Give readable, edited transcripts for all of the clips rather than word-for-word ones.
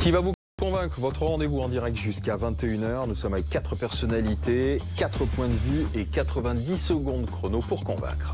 Qui va vous convaincre? Votre rendez-vous en direct jusqu'à 21h. Nous sommes avec 4 personnalités, 4 points de vue et 90 secondes chrono pour convaincre.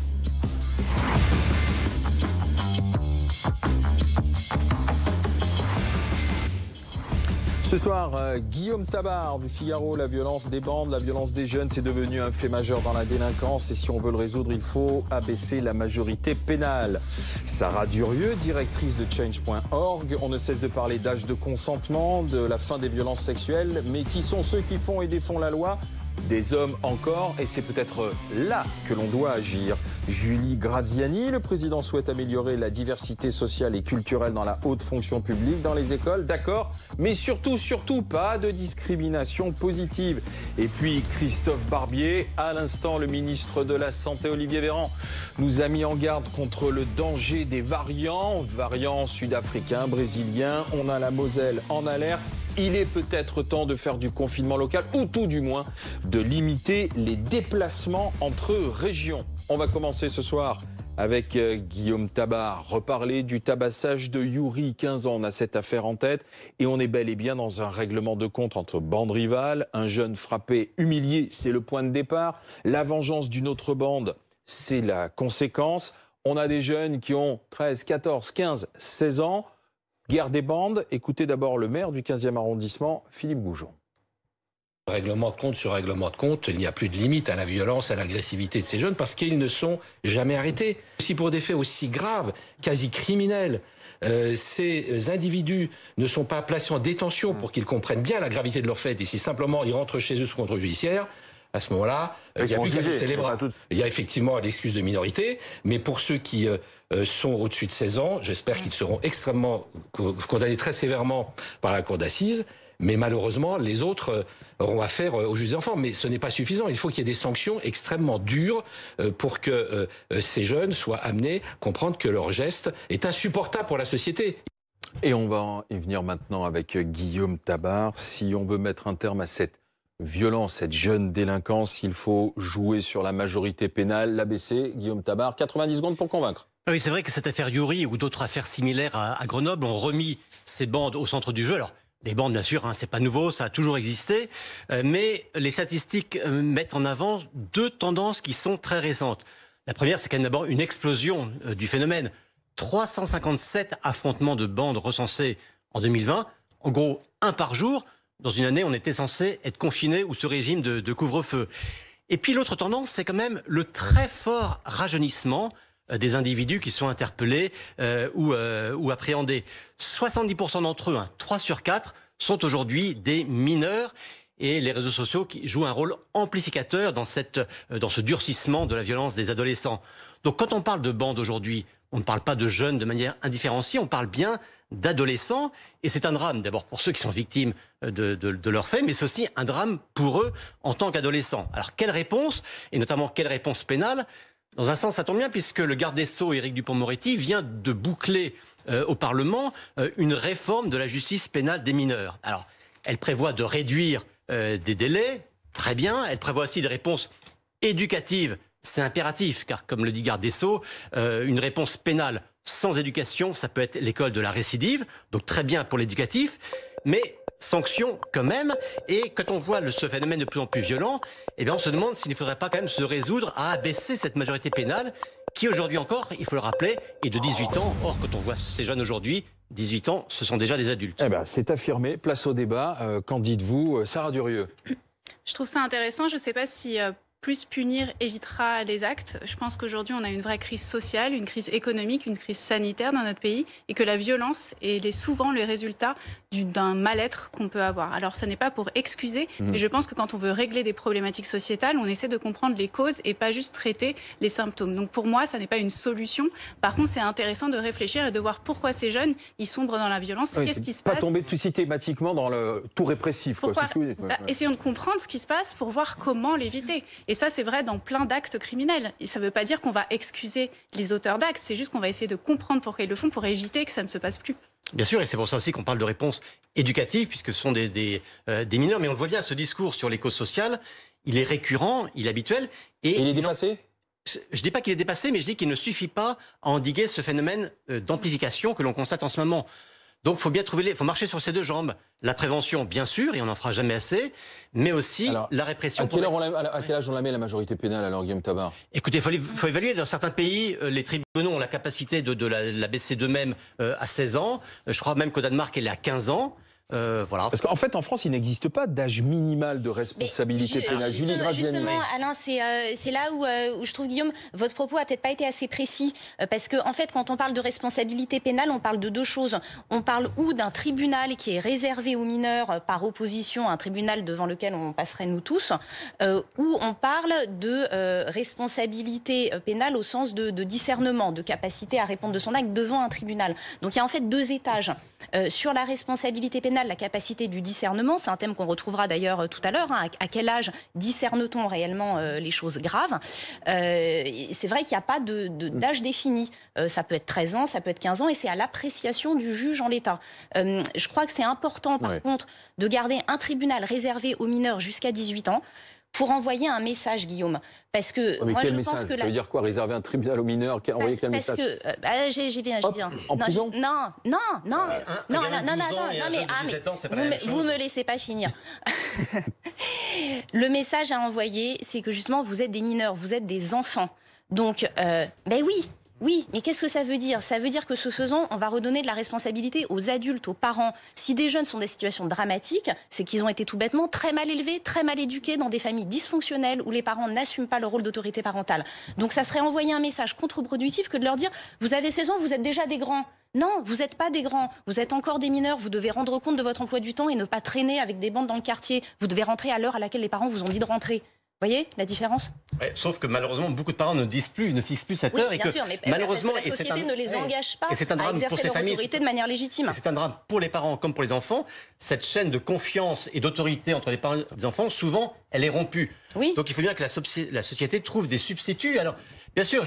Ce soir, Guillaume Tabar du Figaro, la violence des bandes, la violence des jeunes, c'est devenu un fait majeur dans la délinquance et si on veut le résoudre, il faut abaisser la majorité pénale. Sarah Durieux, directrice de Change.org, on ne cesse de parler d'âge de consentement, de la fin des violences sexuelles, mais qui sont ceux qui font et défont la loi? Des hommes encore, et c'est peut-être là que l'on doit agir. Julie Graziani, le président souhaite améliorer la diversité sociale et culturelle dans la haute fonction publique, dans les écoles, d'accord, mais surtout pas de discrimination positive. Et puis Christophe Barbier, à l'instant le ministre de la Santé Olivier Véran nous a mis en garde contre le danger des variants sud-africains, brésiliens, on a la Moselle en alerte. Il est peut-être temps de faire du confinement local ou tout du moins de limiter les déplacements entre régions. On va commencer ce soir avec Guillaume Tabar, reparler du tabassage de Yuri, 15 ans. On a cette affaire en tête et on est bel et bien dans un règlement de compte entre bandes rivales. Un jeune frappé, humilié, c'est le point de départ. La vengeance d'une autre bande, c'est la conséquence. On a des jeunes qui ont 13, 14, 15, 16 ans. Guerre des bandes, écoutez d'abord le maire du 15e arrondissement, Philippe Goujon. Règlement de compte sur règlement de compte, il n'y a plus de limite à la violence, à l'agressivité de ces jeunes parce qu'ils ne sont jamais arrêtés. Si pour des faits aussi graves, quasi criminels, ces individus ne sont pas placés en détention pour qu'ils comprennent bien la gravité de leur fait et si simplement ils rentrent chez eux sous contrôle judiciaire, à ce moment-là, il y a plus qu'à baisser les bras. Il y a effectivement l'excuse de minorité, mais pour ceux qui sont au-dessus de 16 ans, j'espère qu'ils seront extrêmement condamnés très sévèrement par la cour d'assises. Mais malheureusement, les autres auront affaire au juge des enfants. Mais ce n'est pas suffisant. Il faut qu'il y ait des sanctions extrêmement dures pour que ces jeunes soient amenés à comprendre que leur geste est insupportable pour la société. Et on va y venir maintenant avec Guillaume Tabar. Si on veut mettre un terme à cette violence, cette jeune délinquance, il faut jouer sur la majorité pénale, l'abaisser. Guillaume Tabar, 90 secondes pour convaincre. Oui, c'est vrai que cette affaire Yuri ou d'autres affaires similaires à Grenoble ont remis ces bandes au centre du jeu. Alors, les bandes, bien sûr, c'est pas nouveau, ça a toujours existé, mais les statistiques mettent en avant 2 tendances qui sont très récentes. La première, c'est qu'il y a d'abord une explosion du phénomène. 357 affrontements de bandes recensés en 2020, en gros 1 par jour. Dans une année, on était censé être confiné ou sous régime de couvre-feu. Et puis l'autre tendance, c'est quand même le très fort rajeunissement des individus qui sont interpellés ou appréhendés. 70% d'entre eux, 3 sur 4, sont aujourd'hui des mineurs. Et les réseaux sociaux qui jouent un rôle amplificateur dans ce durcissement de la violence des adolescents. Donc quand on parle de bandes aujourd'hui, on ne parle pas de jeunes de manière indifférenciée, on parle bien d'adolescents. Et c'est un drame d'abord pour ceux qui sont victimes de leurs faits, mais c'est aussi un drame pour eux en tant qu'adolescents. Alors quelle réponse, et notamment quelle réponse pénale? Dans un sens, ça tombe bien puisque le garde des Sceaux, Éric Dupond-Moretti, vient de boucler au Parlement une réforme de la justice pénale des mineurs. Alors, elle prévoit de réduire des délais, très bien. Elle prévoit aussi des réponses éducatives. C'est impératif, car comme le dit garde des Sceaux, une réponse pénale sans éducation, ça peut être l'école de la récidive, donc très bien pour l'éducatif, mais sanctions quand même. Et quand on voit ce phénomène de plus en plus violent, eh bien on se demande s'il ne faudrait pas quand même se résoudre à abaisser cette majorité pénale qui aujourd'hui encore, il faut le rappeler, est de 18 ans. Or, quand on voit ces jeunes aujourd'hui, 18 ans, ce sont déjà des adultes. Eh ben, c'est affirmé. Place au débat. Qu'en dites-vous, Sarah Durieux? Je trouve ça intéressant. Je ne sais pas si plus punir évitera des actes. Je pense qu'aujourd'hui, on a une vraie crise sociale, une crise économique, une crise sanitaire dans notre pays et que la violence est souvent le résultat d'un mal-être qu'on peut avoir. Alors, ce n'est pas pour excuser, mais je pense que quand on veut régler des problématiques sociétales, on essaie de comprendre les causes et pas juste traiter les symptômes. Donc, pour moi, ça n'est pas une solution. Par contre, c'est intéressant de réfléchir et de voir pourquoi ces jeunes, ils sombrent dans la violence. Oui, qu'est-ce qui se passe? Pas tomber tout systématiquement dans le tout répressif. Pourquoi? Quoi. Essayons de comprendre ce qui se passe pour voir comment l'éviter. Et ça, c'est vrai dans plein d'actes criminels. Et ça ne veut pas dire qu'on va excuser les auteurs d'actes, c'est juste qu'on va essayer de comprendre pourquoi ils le font pour éviter que ça ne se passe plus. Bien sûr, et c'est pour ça aussi qu'on parle de réponse éducative, puisque ce sont des mineurs. Mais on le voit bien, ce discours sur les causes sociales, il est récurrent, il est habituel. Et il est dépassé? Je ne dis pas qu'il est dépassé, mais je dis qu'il ne suffit pas à endiguer ce phénomène d'amplification que l'on constate en ce moment. Donc, faut marcher sur ces deux jambes. La prévention, bien sûr, et on n'en fera jamais assez, mais aussi la répression. À quel âge on la met la majorité pénale, alors, Guillaume Tabar? Écoutez, il faut évaluer. Dans certains pays, les tribunaux ont la capacité de la baisser d'eux-mêmes à 16 ans. Je crois même qu'au Danemark, elle est à 15 ans. Voilà. Parce qu'en fait, en France, il n'existe pas d'âge minimal de responsabilité pénale. Justement, Alain, c'est là où je trouve, Guillaume, votre propos a peut-être pas été assez précis. Parce que, en fait, quand on parle de responsabilité pénale, on parle de deux choses. On parle ou d'un tribunal qui est réservé aux mineurs par opposition à un tribunal devant lequel on passerait nous tous, ou on parle de responsabilité pénale au sens de discernement, de capacité à répondre de son acte devant un tribunal. Donc il y a en fait deux étages. Sur la responsabilité pénale, la capacité du discernement, c'est un thème qu'on retrouvera d'ailleurs tout à l'heure. Hein, à quel âge discerne-t-on réellement les choses graves? C'est vrai qu'il n'y a pas d'âge défini. Ça peut être 13 ans, ça peut être 15 ans, et c'est à l'appréciation du juge en l'état. Je crois que c'est important, par contre, de garder un tribunal réservé aux mineurs jusqu'à 18 ans. Pour envoyer un message, Guillaume. Parce que mais moi, quel je message? pense que ça veut dire quoi, réserver un tribunal aux mineurs? Envoyer quel message? Parce que j'y viens. En prison? Non, vous me laissez pas finir. Le message à envoyer, c'est que justement, vous êtes des mineurs, vous êtes des enfants. Donc, oui, mais qu'est-ce que ça veut dire? Ça veut dire que ce faisant, on va redonner de la responsabilité aux adultes, aux parents. Si des jeunes sont dans des situations dramatiques, c'est qu'ils ont été tout bêtement très mal élevés, très mal éduqués dans des familles dysfonctionnelles où les parents n'assument pas le rôle d'autorité parentale. Donc ça serait envoyer un message contre-productif que de leur dire « Vous avez 16 ans, vous êtes déjà des grands ». Non, vous n'êtes pas des grands, vous êtes encore des mineurs, vous devez rendre compte de votre emploi du temps et ne pas traîner avec des bandes dans le quartier. Vous devez rentrer à l'heure à laquelle les parents vous ont dit de rentrer. Vous voyez la différence? Sauf que malheureusement, beaucoup de parents ne fixent plus cette heure. Bien sûr, mais malheureusement, la société ne les engage pas à exercer leur autorité de manière légitime. C'est un drame pour les parents comme pour les enfants. Cette chaîne de confiance et d'autorité entre les parents et les enfants, souvent, elle est rompue. Oui. Donc il faut bien que la société trouve des substituts. Alors, bien sûr,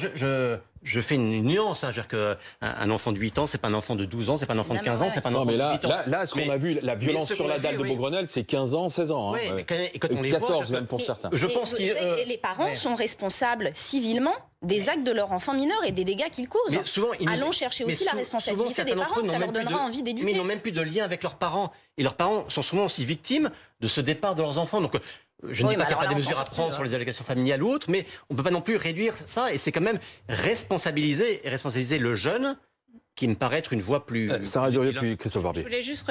je fais une nuance. Hein, qu'un enfant de 8 ans, c'est pas un enfant de 12 ans, c'est pas un enfant de 15 ans, c'est pas un enfant de 8 ans. Là, ce qu'on a vu, la violence sur la dalle de Beaugrenelle, c'est 15 ans, 16 ans. Hein. Oui, et quand on les 14 voit, même pour certains. Et les parents sont responsables civilement des actes de leur enfant mineur et des dégâts qu'ils causent. Allons chercher aussi la responsabilité des parents, ça leur donnera envie d'éduquer. Mais ils n'ont même plus de lien avec leurs parents. Et leurs parents sont souvent aussi victimes de ce départ de leurs enfants. Donc, je ne dis pas qu'il n'y a pas des mesures à prendre sur les allocations familiales ou autres, mais on ne peut pas non plus réduire ça. Et c'est quand même responsabiliser le jeune qui me paraît être une voie plus... Sarah Durieux, puis Christophe Barbier. Je voulais juste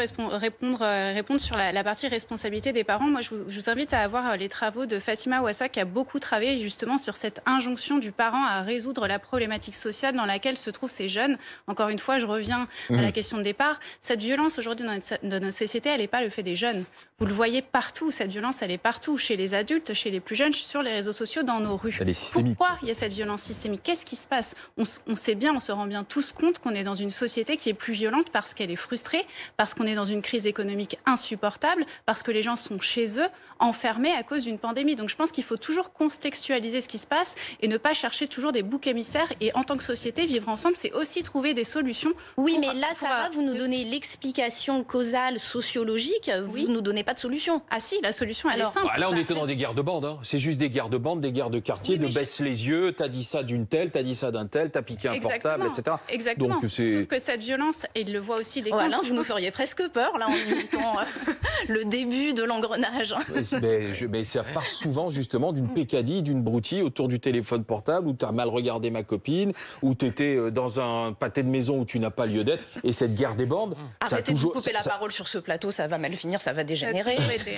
répondre sur la partie responsabilité des parents. Moi, je vous invite à avoir les travaux de Fatima Ouassa, qui a beaucoup travaillé justement sur cette injonction du parent à résoudre la problématique sociale dans laquelle se trouvent ces jeunes. Encore une fois, je reviens à la question de départ. Cette violence, aujourd'hui, dans notre société, elle n'est pas le fait des jeunes. Vous le voyez partout, cette violence, elle est partout, chez les adultes, chez les plus jeunes, sur les réseaux sociaux, dans nos rues. Pourquoi il y a cette violence systémique? Qu'est-ce qui se passe? On sait bien, on se rend bien tous compte qu'on est dans une société qui est plus violente parce qu'elle est frustrée, parce qu'on est dans une crise économique insupportable, parce que les gens sont chez eux, enfermés à cause d'une pandémie. Donc je pense qu'il faut toujours contextualiser ce qui se passe et ne pas chercher toujours des boucs émissaires. Et en tant que société, vivre ensemble, c'est aussi trouver des solutions. Oui, mais là, Sarah, vous nous donnez l'explication causale, sociologique, vous ne nous donnez pas de solution. Ah si, la solution, elle est simple. Là, on était dans des guerres de bandes. Hein. C'est juste des guerres de bandes, des guerres de quartier, de baisse les yeux, t'as dit ça d'une telle, t'as dit ça d'un tel, t'as piqué un portable, etc. Exactement. Donc, sauf que cette violence, et il le voit aussi l'exemple... Alain, vous nous feriez presque peur, là, en imitant le début de l'engrenage. Mais ça part souvent, justement, d'une pécadille, d'une broutille autour du téléphone portable, où t'as mal regardé ma copine, où t'étais dans un pâté de maison où tu n'as pas lieu d'être, et cette guerre des bandes... Arrêtez de couper la parole sur ce plateau, ça va mal finir, ça va dégénérer.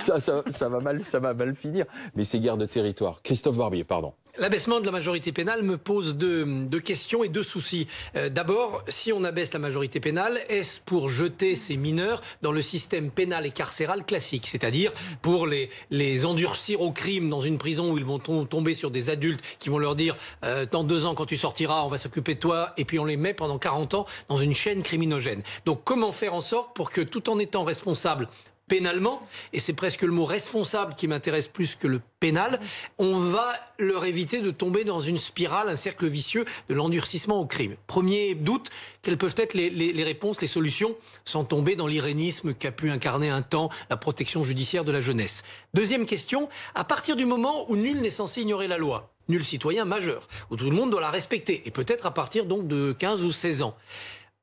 Ça va mal finir. Mais c'est guerre de territoire. Christophe Barbier, pardon. L'abaissement de la majorité pénale me pose deux questions et deux soucis. D'abord, si on abaisse la majorité pénale, est-ce pour jeter ces mineurs dans le système pénal et carcéral classique? C'est-à-dire pour les endurcir au crime dans une prison où ils vont tomber sur des adultes qui vont leur dire dans 2 ans quand tu sortiras, on va s'occuper de toi, et puis on les met pendant 40 ans dans une chaîne criminogène. Donc comment faire en sorte pour que, tout en étant responsable pénalement, et c'est presque le mot responsable qui m'intéresse plus que le pénal, on va leur éviter de tomber dans une spirale, un cercle vicieux de l'endurcissement au crime. Premier doute, quelles peuvent être les réponses, les solutions, sans tomber dans l'irénisme qu'a pu incarner un temps la protection judiciaire de la jeunesse. Deuxième question, à partir du moment où nul n'est censé ignorer la loi, nul citoyen majeur, où tout le monde doit la respecter, et peut-être à partir donc de 15 ou 16 ans,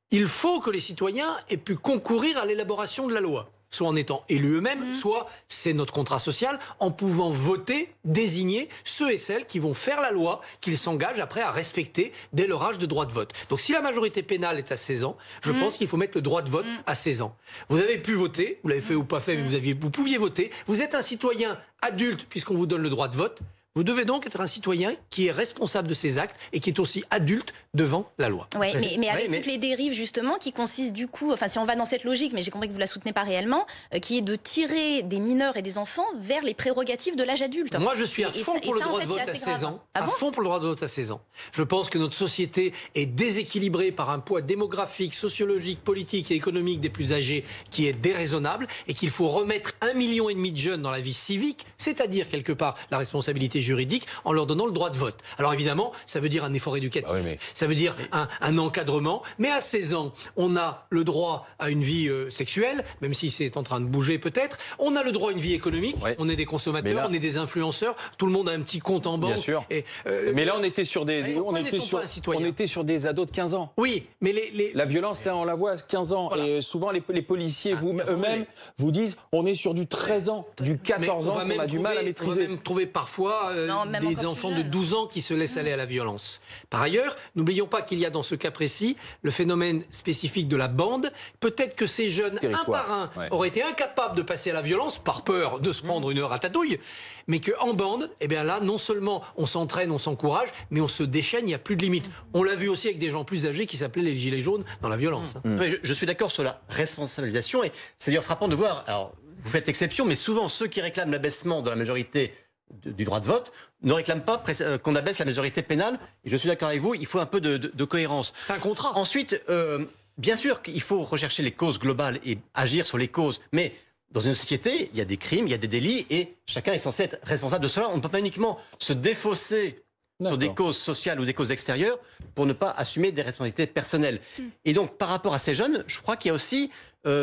il faut que les citoyens aient pu concourir à l'élaboration de la loi. Soit en étant élus eux-mêmes, soit, c'est notre contrat social, en pouvant voter, désigner ceux et celles qui vont faire la loi, qu'ils s'engagent après à respecter dès leur âge de droit de vote. Donc si la majorité pénale est à 16 ans, je pense qu'il faut mettre le droit de vote à 16 ans. Vous avez pu voter, vous l'avez fait ou pas fait, mais vous pouviez voter. Vous êtes un citoyen adulte puisqu'on vous donne le droit de vote. Vous devez donc être un citoyen qui est responsable de ses actes et qui est aussi adulte devant la loi. Oui, mais avec toutes les dérives justement qui consistent du coup, enfin si on va dans cette logique, mais j'ai compris que vous la soutenez pas réellement, qui est de tirer des mineurs et des enfants vers les prérogatives de l'âge adulte. Moi je suis à fond pour le droit de vote à 16 ans. À fond pour le droit de vote à 16 ans. Je pense que notre société est déséquilibrée par un poids démographique, sociologique, politique et économique des plus âgés qui est déraisonnable et qu'il faut remettre 1,5 million de jeunes dans la vie civique, c'est-à-dire quelque part la responsabilité juridique en leur donnant le droit de vote. Alors évidemment, ça veut dire un effort éducatif, ça veut dire un encadrement, mais à 16 ans, on a le droit à une vie sexuelle, même si c'est en train de bouger peut-être, on a le droit à une vie économique, on est des consommateurs, on est des influenceurs, tout le monde a un petit compte en banque. Bien sûr. Et, mais là, on était sur des, on était sur des ados de 15 ans. Oui, mais la violence, là, on la voit à 15 ans. Voilà. Et souvent, les policiers eux-mêmes vous disent, on est sur du 13 ans, du 14 ans qu'on a du mal à maîtriser. On va même trouver parfois des enfants de 12 ans qui se laissent aller à la violence. Par ailleurs, n'oublions pas qu'il y a dans ce cas précis le phénomène spécifique de la bande. Peut-être que ces jeunes, un par un, auraient été incapables de passer à la violence par peur de se prendre une heure à tatouille, mais qu'en bande, eh bien là, non seulement on s'entraîne, on s'encourage, mais on se déchaîne, il n'y a plus de limite. On l'a vu aussi avec des gens plus âgés qui s'appelaient les gilets jaunes dans la violence. Je suis d'accord sur la responsabilisation et c'est d'ailleurs frappant de voir, alors vous faites exception, mais souvent ceux qui réclament l'abaissement de la majorité du droit de vote ne réclament pas qu'on abaisse la majorité pénale. Et je suis d'accord avec vous, il faut un peu de cohérence. C'est un contrat. Ensuite, bien sûr qu'il faut rechercher les causes globales et agir sur les causes, mais dans une société, il y a des crimes, il y a des délits, et chacun est censé être responsable de cela. On ne peut pas uniquement se défausser sur des causes sociales ou des causes extérieures pour ne pas assumer des responsabilités personnelles. Et donc, par rapport à ces jeunes, je crois qu'il y a aussi...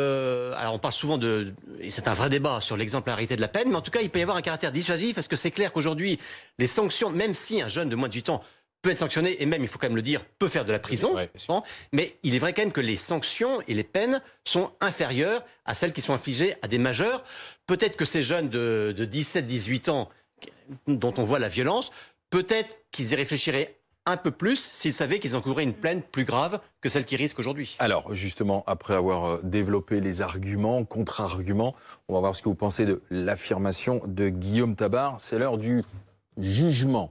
alors on parle souvent et c'est un vrai débat sur l'exemplarité de la peine, mais en tout cas il peut y avoir un caractère dissuasif parce que c'est clair qu'aujourd'hui les sanctions, même si un jeune de moins de 8 ans peut être sanctionné et même, il faut quand même le dire, peut faire de la prison, mais il est vrai quand même que les sanctions et les peines sont inférieures à celles qui sont infligées à des majeurs. Peut-être que ces jeunes de 17-18 ans dont on voit la violence, peut-être qu'ils y réfléchiraient un peu plus s'ils savaient qu'ils encouraient une peine plus grave que celle qu'ils risquent aujourd'hui. Alors, justement, après avoir développé les arguments, contre-arguments, on va voir ce que vous pensez de l'affirmation de Guillaume Tabar. C'est l'heure du jugement.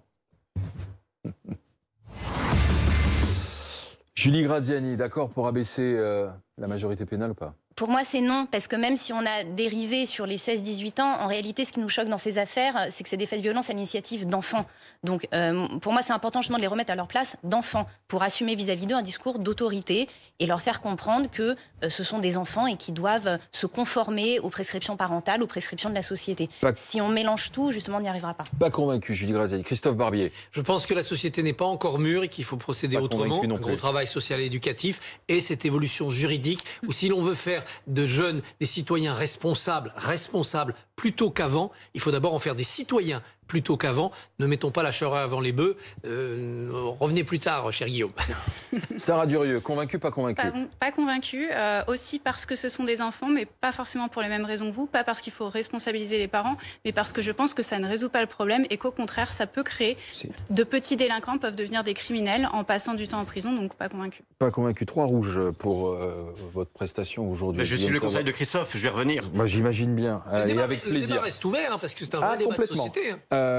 Julie Graziani, d'accord pour abaisser la majorité pénale ou pas ? Pour moi, c'est non, parce que même si on a dérivé sur les 16-18 ans, en réalité, ce qui nous choque dans ces affaires, c'est que c'est des faits de violence à l'initiative d'enfants. Donc, pour moi, c'est important justement de les remettre à leur place d'enfants, pour assumer vis-à-vis d'eux un discours d'autorité et leur faire comprendre que ce sont des enfants et qu'ils doivent se conformer aux prescriptions parentales, aux prescriptions de la société. Si on mélange tout, justement, on n'y arrivera pas. Pas convaincu, Julie Graziani. Christophe Barbier. Je pense que la société n'est pas encore mûre et qu'il faut procéder autrement. Un gros travail social et éducatif et cette évolution juridique où si l'on veut faire de jeunes, des citoyens responsables plutôt qu'avant. Il faut d'abord en faire des citoyens plutôt qu'avant. Ne mettons pas la charrue avant les bœufs. Revenez plus tard, cher Guillaume. Sarah Durieux, convaincue, pas convaincue? Pas convaincue, aussi parce que ce sont des enfants, mais pas forcément pour les mêmes raisons que vous, pas parce qu'il faut responsabiliser les parents, mais parce que je pense que ça ne résout pas le problème et qu'au contraire, ça peut créer de petits délinquants peuvent devenir des criminels en passant du temps en prison, donc pas convaincue. Pas convaincue. 3 rouges pour votre prestation aujourd'hui. Je suis le conseil de Christophe, je vais revenir. Moi, j'imagine bien, et avec plaisir. Le débat reste ouvert, hein, parce que c'est un vrai débat de société.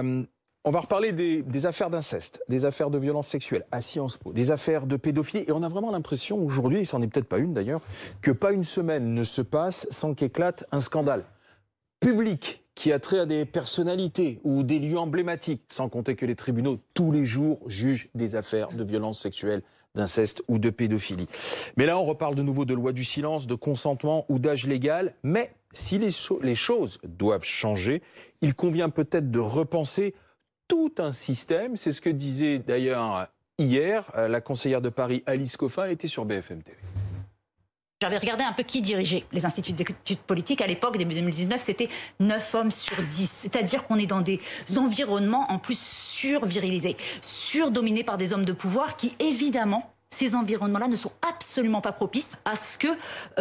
On va reparler des affaires d'inceste, des affaires de violence sexuelle à Sciences Po, des affaires de pédophilie. Et on a vraiment l'impression aujourd'hui, et c'en est peut-être pas une d'ailleurs, que pas une semaine ne se passe sans qu'éclate un scandale public qui a trait à des personnalités ou des lieux emblématiques, sans compter que les tribunaux, tous les jours, jugent des affaires de violence sexuelle, d'inceste ou de pédophilie. Mais là, on reparle de nouveau de loi du silence, de consentement ou d'âge légal. Mais si les choses doivent changer, il convient peut-être de repenser tout un système. C'est ce que disait d'ailleurs hier la conseillère de Paris, Alice Coffin. Elle était sur BFM TV. J'avais regardé un peu qui dirigeait les instituts d'études politiques. À l'époque, début 2019, c'était 9 hommes sur 10. C'est-à-dire qu'on est dans des environnements en plus survirilisés, surdominés par des hommes de pouvoir qui, évidemment, ces environnements-là ne sont absolument pas propices à ce que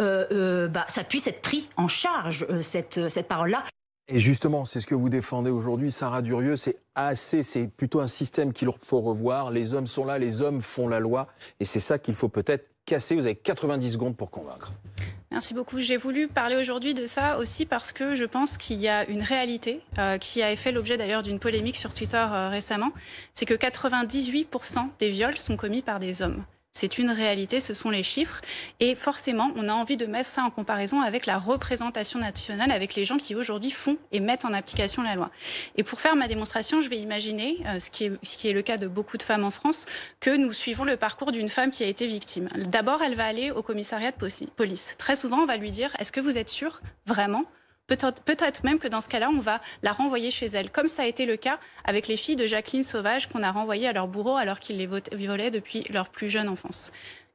ça puisse être pris en charge, cette parole-là. Et justement, c'est ce que vous défendez aujourd'hui, Sarah Durieux, c'est plutôt un système qu'il faut revoir. Les hommes sont là, les hommes font la loi, et c'est ça qu'il faut peut-être casser. Vous avez 90 secondes pour convaincre. Merci beaucoup. J'ai voulu parler aujourd'hui de ça aussi parce que je pense qu'il y a une réalité qui a fait l'objet d'ailleurs d'une polémique sur Twitter récemment. C'est que 98% des viols sont commis par des hommes. C'est une réalité, ce sont les chiffres. Et forcément, on a envie de mettre ça en comparaison avec la représentation nationale, avec les gens qui aujourd'hui font et mettent en application la loi. Et pour faire ma démonstration, je vais imaginer, ce qui est le cas de beaucoup de femmes en France, que nous suivons le parcours d'une femme qui a été victime. D'abord, elle va aller au commissariat de police. Très souvent, on va lui dire « Est-ce que vous êtes sûre, vraiment ?» Peut-être même que dans ce cas-là, on va la renvoyer chez elle, comme ça a été le cas avec les filles de Jacqueline Sauvage qu'on a renvoyées à leur bourreau alors qu'ils les violaient depuis leur plus jeune enfance.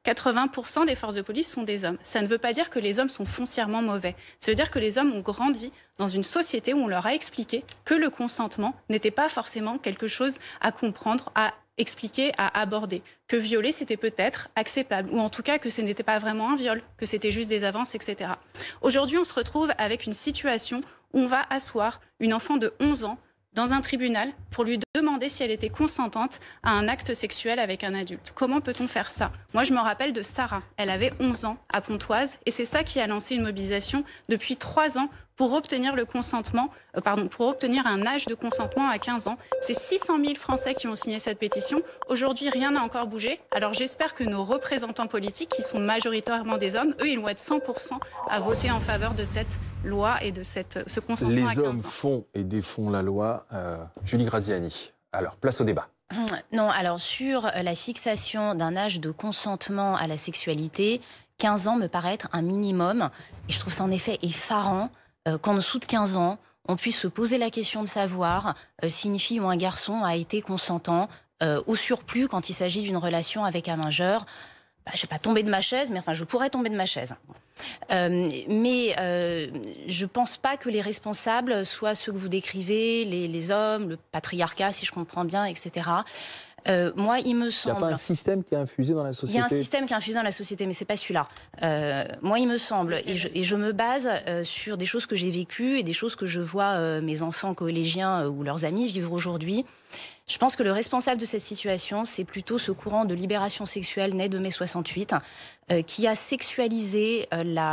80% des forces de police sont des hommes. Ça ne veut pas dire que les hommes sont foncièrement mauvais. Ça veut dire que les hommes ont grandi dans une société où on leur a expliqué que le consentement n'était pas forcément quelque chose à comprendre, à expliquer, à aborder. Que violer, c'était peut-être acceptable, ou en tout cas que ce n'était pas vraiment un viol, que c'était juste des avances, etc. Aujourd'hui, on se retrouve avec une situation où on va asseoir une enfant de 11 ans dans un tribunal pour lui demander si elle était consentante à un acte sexuel avec un adulte. Comment peut-on faire ça? Moi, je me rappelle de Sarah. Elle avait 11 ans à Pontoise et c'est ça qui a lancé une mobilisation depuis 3 ans pour obtenir le consentement, pour obtenir un âge de consentement à 15 ans. C'est 600 000 Français qui ont signé cette pétition. Aujourd'hui, rien n'a encore bougé. Alors j'espère que nos représentants politiques, qui sont majoritairement des hommes, eux, ils vont être 100% à voter en faveur de cette loi et de ce consentement à 15 ans. Les hommes font et défont la loi. Julie Graziani. Alors, place au débat. Non, alors sur la fixation d'un âge de consentement à la sexualité, 15 ans me paraît être un minimum. Et je trouve ça en effet effarant qu'en dessous de 15 ans, on puisse se poser la question de savoir si une fille ou un garçon a été consentant, au surplus quand il s'agit d'une relation avec un majeur. Je ne vais pas tomber de ma chaise, mais enfin, je pourrais tomber de ma chaise. Je ne pense pas que les responsables soient ceux que vous décrivez, les hommes, le patriarcat, si je comprends bien, etc. Moi, il me semble... Il n'y a pas un système qui a infusé dans la société? Il y a un système qui a infusé dans la société, mais ce n'est pas celui-là. Moi, il me semble, et je me base sur des choses que j'ai vécues et des choses que je vois mes enfants collégiens ou leurs amis vivre aujourd'hui. Je pense que le responsable de cette situation, c'est plutôt ce courant de libération sexuelle né de mai 68, qui a sexualisé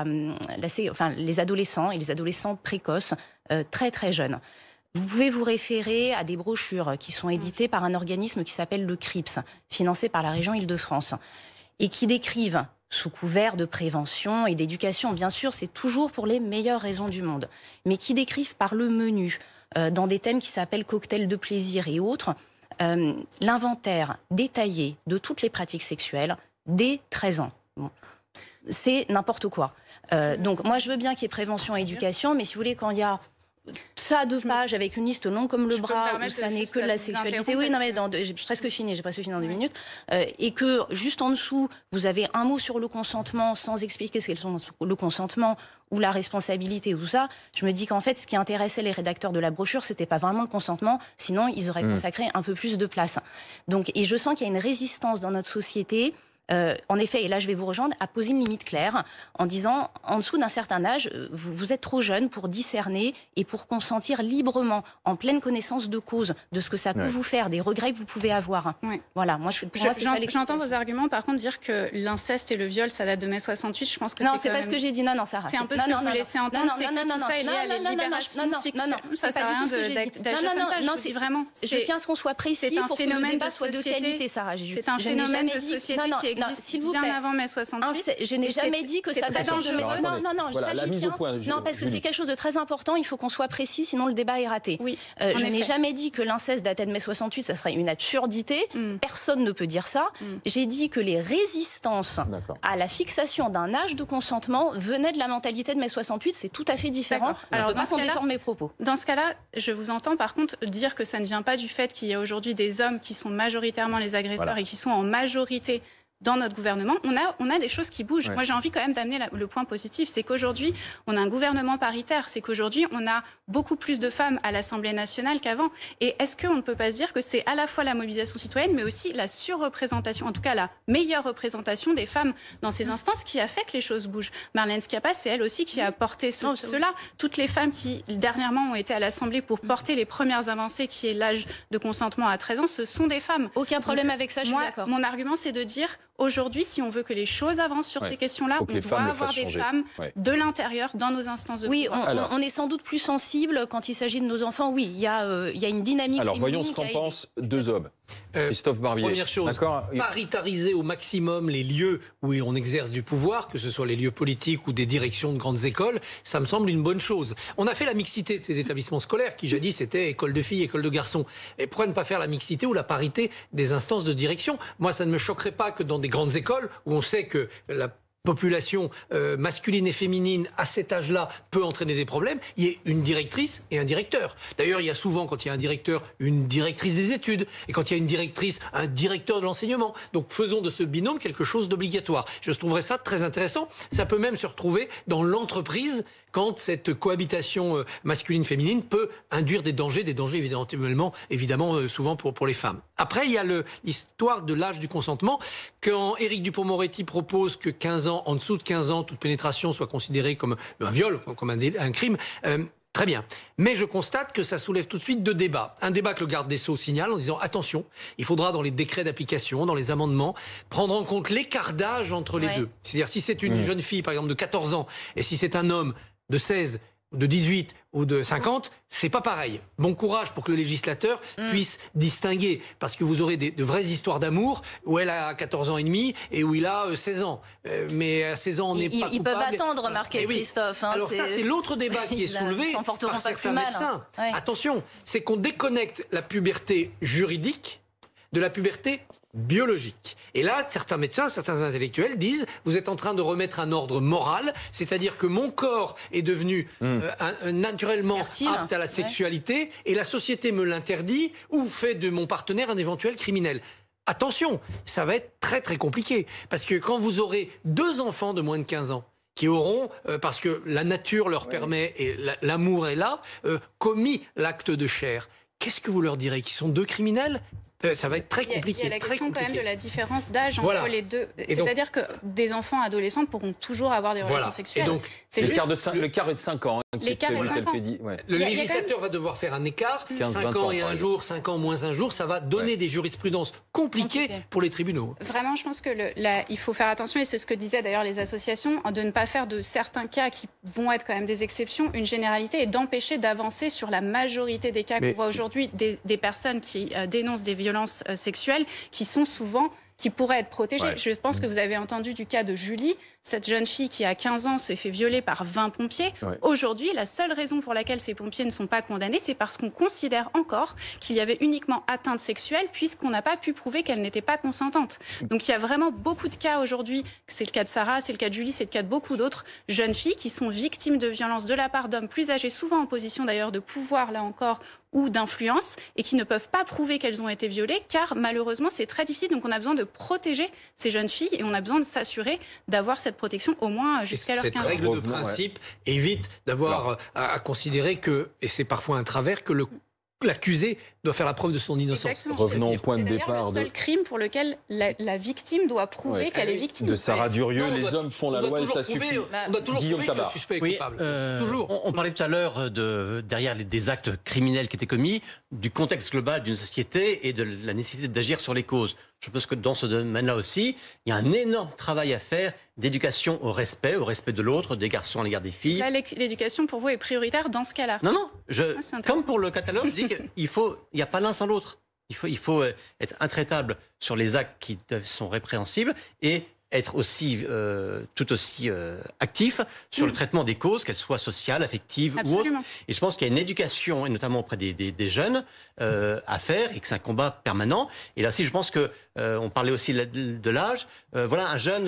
les adolescents et les adolescents précoces très très jeunes. Vous pouvez vous référer à des brochures qui sont éditées par un organisme qui s'appelle le CRIPS, financé par la région Île-de-France, et qui décrivent, sous couvert de prévention et d'éducation, bien sûr, c'est toujours pour les meilleures raisons du monde, mais qui décrivent par le menu, dans des thèmes qui s'appellent cocktails de plaisir et autres, l'inventaire détaillé de toutes les pratiques sexuelles dès 13 ans. Bon. C'est n'importe quoi. Donc moi, je veux bien qu'il y ait prévention et éducation, mais si vous voulez, quand il y a ça à 2 pages avec une liste longue comme le bras où ça n'est que de la sexualité. Oui, non mais j'ai presque fini en 2 minutes. Et que juste en dessous, vous avez un mot sur le consentement sans expliquer ce qu'est le consentement ou la responsabilité ou tout ça. Je me dis qu'en fait, ce qui intéressait les rédacteurs de la brochure, c'était pas vraiment le consentement, sinon ils auraient consacré un peu plus de place. Donc, et je sens qu'il y a une résistance dans notre société. En effet, et là je vais vous rejoindre, à poser une limite claire en disant, en dessous d'un certain âge, vous êtes trop jeune pour discerner et pour consentir librement, en pleine connaissance de cause, de ce que ça peut vous faire, des regrets que vous pouvez avoir. Voilà, j'entends vos arguments, par contre, dire que l'inceste et le viol, ça date de mai 68, je pense que non, c'est pas ce que j'ai dit, non, Sarah. C'est un peu ce que vous laissez entendre, c'est que tout ça est lié à la libération sexuelle. Ça sert à rien d'agir comme ça, je dis vraiment. Je tiens à ce qu'on soit précis pour que le débat soit de qualité, Sarah. C'est un phénomène de société qui existe bien avant mai 68. Je n'ai jamais dit que ça date de mai 68. Non, parce que c'est quelque chose de très important. Il faut qu'on soit précis, sinon le débat est raté. Je n'ai jamais dit que l'inceste datait de mai 68. Ça serait une absurdité. Personne ne peut dire ça. J'ai dit que les résistances à la fixation d'un âge de consentement venaient de la mentalité de mai 68. C'est tout à fait différent. Alors, je ne veux pas qu'on déforme mes propos. Dans ce cas-là, je vous entends par contre dire que ça ne vient pas du fait qu'il y a aujourd'hui des hommes qui sont majoritairement les agresseurs et qui sont en majorité dans notre gouvernement, on a des choses qui bougent. Ouais. Moi, j'ai envie quand même d'amener le point positif, c'est qu'aujourd'hui, on a un gouvernement paritaire, c'est qu'aujourd'hui, on a beaucoup plus de femmes à l'Assemblée nationale qu'avant. Et est-ce qu'on ne peut pas se dire que c'est à la fois la mobilisation citoyenne, mais aussi la surreprésentation, en tout cas la meilleure représentation des femmes dans ces instances qui a fait que les choses bougent. Marlène Schiappa, c'est elle aussi qui a porté cela. Toutes les femmes qui, dernièrement, ont été à l'Assemblée pour porter les premières avancées, qui est l'âge de consentement à 13 ans, ce sont des femmes. Aucun problème avec ça, je suis d'accord. Mon argument, c'est de dire, aujourd'hui, si on veut que les choses avancent sur ces questions-là, on doit avoir des femmes de l'intérieur dans nos instances de pouvoir. On est sans doute plus sensible quand il s'agit de nos enfants. Oui, il y a une dynamique. Alors voyons ce qu'en pensent deux hommes. Christophe Barbier. Première chose, paritariser au maximum les lieux où on exerce du pouvoir, que ce soit les lieux politiques ou des directions de grandes écoles, ça me semble une bonne chose. On a fait la mixité de ces établissements scolaires qui jadis étaient école de filles, école de garçons. Et pourquoi ne pas faire la mixité ou la parité des instances de direction? Moi, ça ne me choquerait pas que dans des grandes écoles où on sait que la population masculine et féminine à cet âge-là peut entraîner des problèmes, il y ait une directrice et un directeur. D'ailleurs, il y a souvent, quand il y a un directeur, une directrice des études, et quand il y a une directrice, un directeur de l'enseignement. Donc faisons de ce binôme quelque chose d'obligatoire. Je trouverais ça très intéressant. Ça peut même se retrouver dans l'entreprise quand cette cohabitation masculine-féminine peut induire des dangers évidemment souvent pour les femmes. Après, il y a l'histoire de l'âge du consentement. Quand Éric Dupond-Moretti propose que 15 ans, en dessous de 15 ans, toute pénétration soit considérée comme un viol, comme un crime, très bien. Mais je constate que ça soulève tout de suite deux débats. Un débat que le garde des Sceaux signale en disant attention, il faudra dans les décrets d'application, dans les amendements, prendre en compte l'écart d'âge entre les deux. C'est-à-dire si c'est une jeune fille, par exemple, de 14 ans, et si c'est un homme de 16, de 18 ou de 50, c'est pas pareil. Bon courage pour que le législateur puisse distinguer, parce que vous aurez de vraies histoires d'amour où elle a 14 ans et demi et où il a 16 ans. Mais à 16 ans, on n'est pas coupable. Ils peuvent attendre, Marc et Christophe. Alors ça, c'est l'autre débat qui est soulevé par certains médecins. Attention, c'est qu'on déconnecte la puberté juridique de la puberté biologique. Et là, certains médecins, certains intellectuels disent vous êtes en train de remettre un ordre moral, c'est-à-dire que mon corps est devenu naturellement apte à la sexualité et la société me l'interdit ou fait de mon partenaire un éventuel criminel. Attention, ça va être très très compliqué parce que quand vous aurez deux enfants de moins de 15 ans qui auront, parce que la nature leur permet et l'amour est là, commis l'acte de chair, qu'est-ce que vous leur direz? Qu'ils sont deux criminels? Ça va être très compliqué. Il y a la question quand même de la différence d'âge entre les deux. C'est-à-dire que des enfants adolescents pourront toujours avoir des relations sexuelles. Et donc, l'écart est de 5 ans. Le législateur va devoir faire un écart. 5 ans et un jour, 5 ans moins un jour, ça va donner des jurisprudences compliquées pour les tribunaux. Vraiment, je pense que il faut faire attention, et c'est ce que disaient d'ailleurs les associations, de ne pas faire de certains cas qui vont être quand même des exceptions, une généralité, et d'empêcher d'avancer sur la majorité des cas qu'on voit aujourd'hui, des personnes qui dénoncent des violences sexuelles, qui sont souvent, qui pourraient être protégées. Je pense que vous avez entendu du cas de Julie, cette jeune fille qui a 15 ans s'est fait violer par 20 pompiers. Aujourd'hui, la seule raison pour laquelle ces pompiers ne sont pas condamnés, c'est parce qu'on considère encore qu'il y avait uniquement atteinte sexuelle, puisqu'on n'a pas pu prouver qu'elle n'était pas consentante. Donc il y a vraiment beaucoup de cas aujourd'hui, c'est le cas de Sarah, c'est le cas de Julie, c'est le cas de beaucoup d'autres jeunes filles qui sont victimes de violences de la part d'hommes plus âgés, souvent en position d'ailleurs de pouvoir, là encore, ou d'influence, et qui ne peuvent pas prouver qu'elles ont été violées, car malheureusement c'est très difficile. Donc on a besoin de protéger ces jeunes filles, et on a besoin de s'assurer d'avoir cette protection au moins jusqu'à leur 15 ans. Cette règle de principe évite d'avoir à considérer que, et c'est parfois un travers, que l'accusé doit faire la preuve de son innocence. Exactement. Revenons au point de départ. C'est le seul crime pour lequel la victime doit prouver qu'elle est victime. De Sarah Durieux, les hommes font la loi et ça suffit. On doit toujours prouver que le suspect est coupable. Toujours. On parlait tout à l'heure derrière des actes criminels qui étaient commis, du contexte global d'une société et de la nécessité d'agir sur les causes. Je pense que dans ce domaine-là aussi, il y a un énorme travail à faire d'éducation au respect de l'autre, des garçons à l'égard des filles. Là, l'éducation pour vous est prioritaire dans ce cas-là. Non, comme pour le catalogue, je dis qu'il n'y a pas l'un sans l'autre. Il faut être intraitable sur les actes qui sont répréhensibles et être aussi, tout aussi actif sur le traitement des causes, qu'elles soient sociales, affectives ou autres. Et je pense qu'il y a une éducation, et notamment auprès des jeunes, à faire, et que c'est un combat permanent. Et là, si je pense que on parlait aussi de l'âge. Voilà, un jeune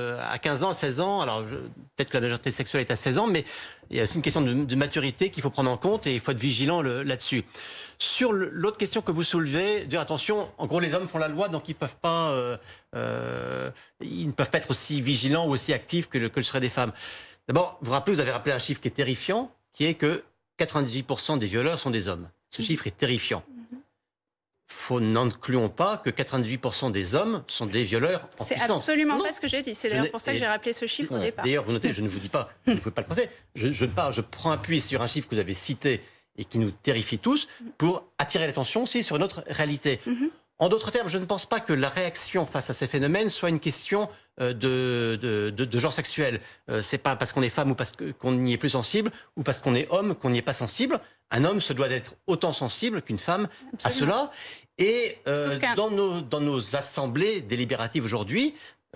à 15 ans, à 16 ans, alors peut-être que la majorité sexuelle est à 16 ans, mais il y a aussi une question de maturité qu'il faut prendre en compte, et il faut être vigilant là-dessus. Sur l'autre question que vous soulevez, dire attention, en gros les hommes font la loi, donc ils ne peuvent pas être aussi vigilants ou aussi actifs que le seraient des femmes. D'abord, vous avez rappelé un chiffre qui est terrifiant, qui est que 98% des violeurs sont des hommes. Ce chiffre est terrifiant. N'incluons pas que 98% des hommes sont des violeurs en puissance. C'est absolument pas ce que j'ai dit. C'est d'ailleurs pour ça que j'ai rappelé ce chiffre au départ. D'ailleurs, vous notez, je ne vous dis pas, vous ne pouvez pas le penser. Je prends appui sur un chiffre que vous avez cité et qui nous terrifie tous pour attirer l'attention aussi sur une autre réalité. En d'autres termes, je ne pense pas que la réaction face à ces phénomènes soit une question de genre sexuel. C'est pas parce qu'on est femme ou parce qu'on y est plus sensible ou parce qu'on est homme qu'on n'y est pas sensible. Un homme se doit d'être autant sensible qu'une femme à cela. Et dans nos assemblées délibératives aujourd'hui,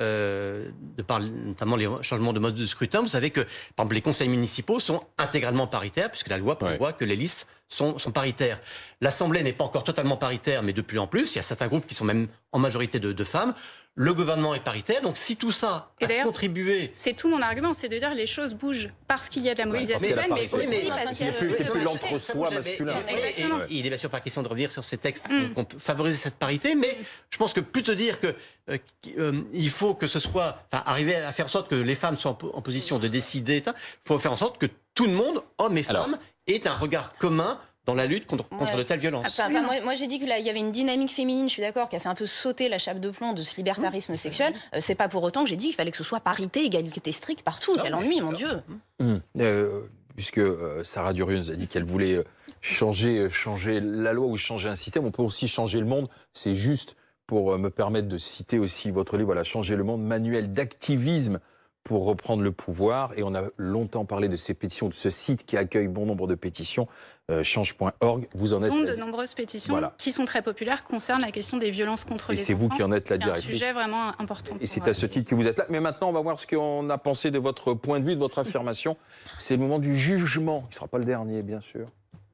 de par notamment les changements de mode de scrutin, vous savez que par exemple, les conseils municipaux sont intégralement paritaires puisque la loi prévoit que les listes sont paritaires. L'Assemblée n'est pas encore totalement paritaire, mais de plus en plus. Il y a certains groupes qui sont même en majorité de femmes. Le gouvernement est paritaire, donc si tout ça a contribué... C'est tout mon argument, c'est de dire que les choses bougent parce qu'il y a de la mobilisation féminine, mais aussi parce qu'il c'est plus l'entre-soi masculin. Il est bien sûr pas question de revenir sur ces textes qu'on peut favoriser cette parité, mais je pense que plus de dire que il faut que ce soit... arriver à faire en sorte que les femmes soient en position de décider, il faut faire en sorte que tout le monde, hommes et femmes, ait un regard commun dans la lutte contre de telles violences. Moi j'ai dit qu'il y avait une dynamique féminine, je suis d'accord, qui a fait un peu sauter la chape de plomb de ce libertarisme sexuel. C'est pas pour autant que j'ai dit qu'il fallait que ce soit parité, égalité stricte partout. Quel ennui, mon Dieu. Puisque Sarah Durieux nous a dit qu'elle voulait changer la loi ou changer un système, on peut aussi changer le monde. C'est juste pour me permettre de citer aussi votre livre, voilà, Changer le monde, manuel d'activisme pour reprendre le pouvoir. Et on a longtemps parlé de ces pétitions, de ce site qui accueille bon nombre de pétitions, change.org. Vous en êtes... de nombreuses pétitions qui sont très populaires concernent la question des violences contre les enfants. Et c'est vous qui en êtes la directrice. C'est un sujet vraiment important. Et c'est à ce titre que vous êtes là. Mais maintenant, on va voir ce qu'on a pensé de votre point de vue, de votre affirmation. C'est le moment du jugement. Il ne sera pas le dernier, bien sûr.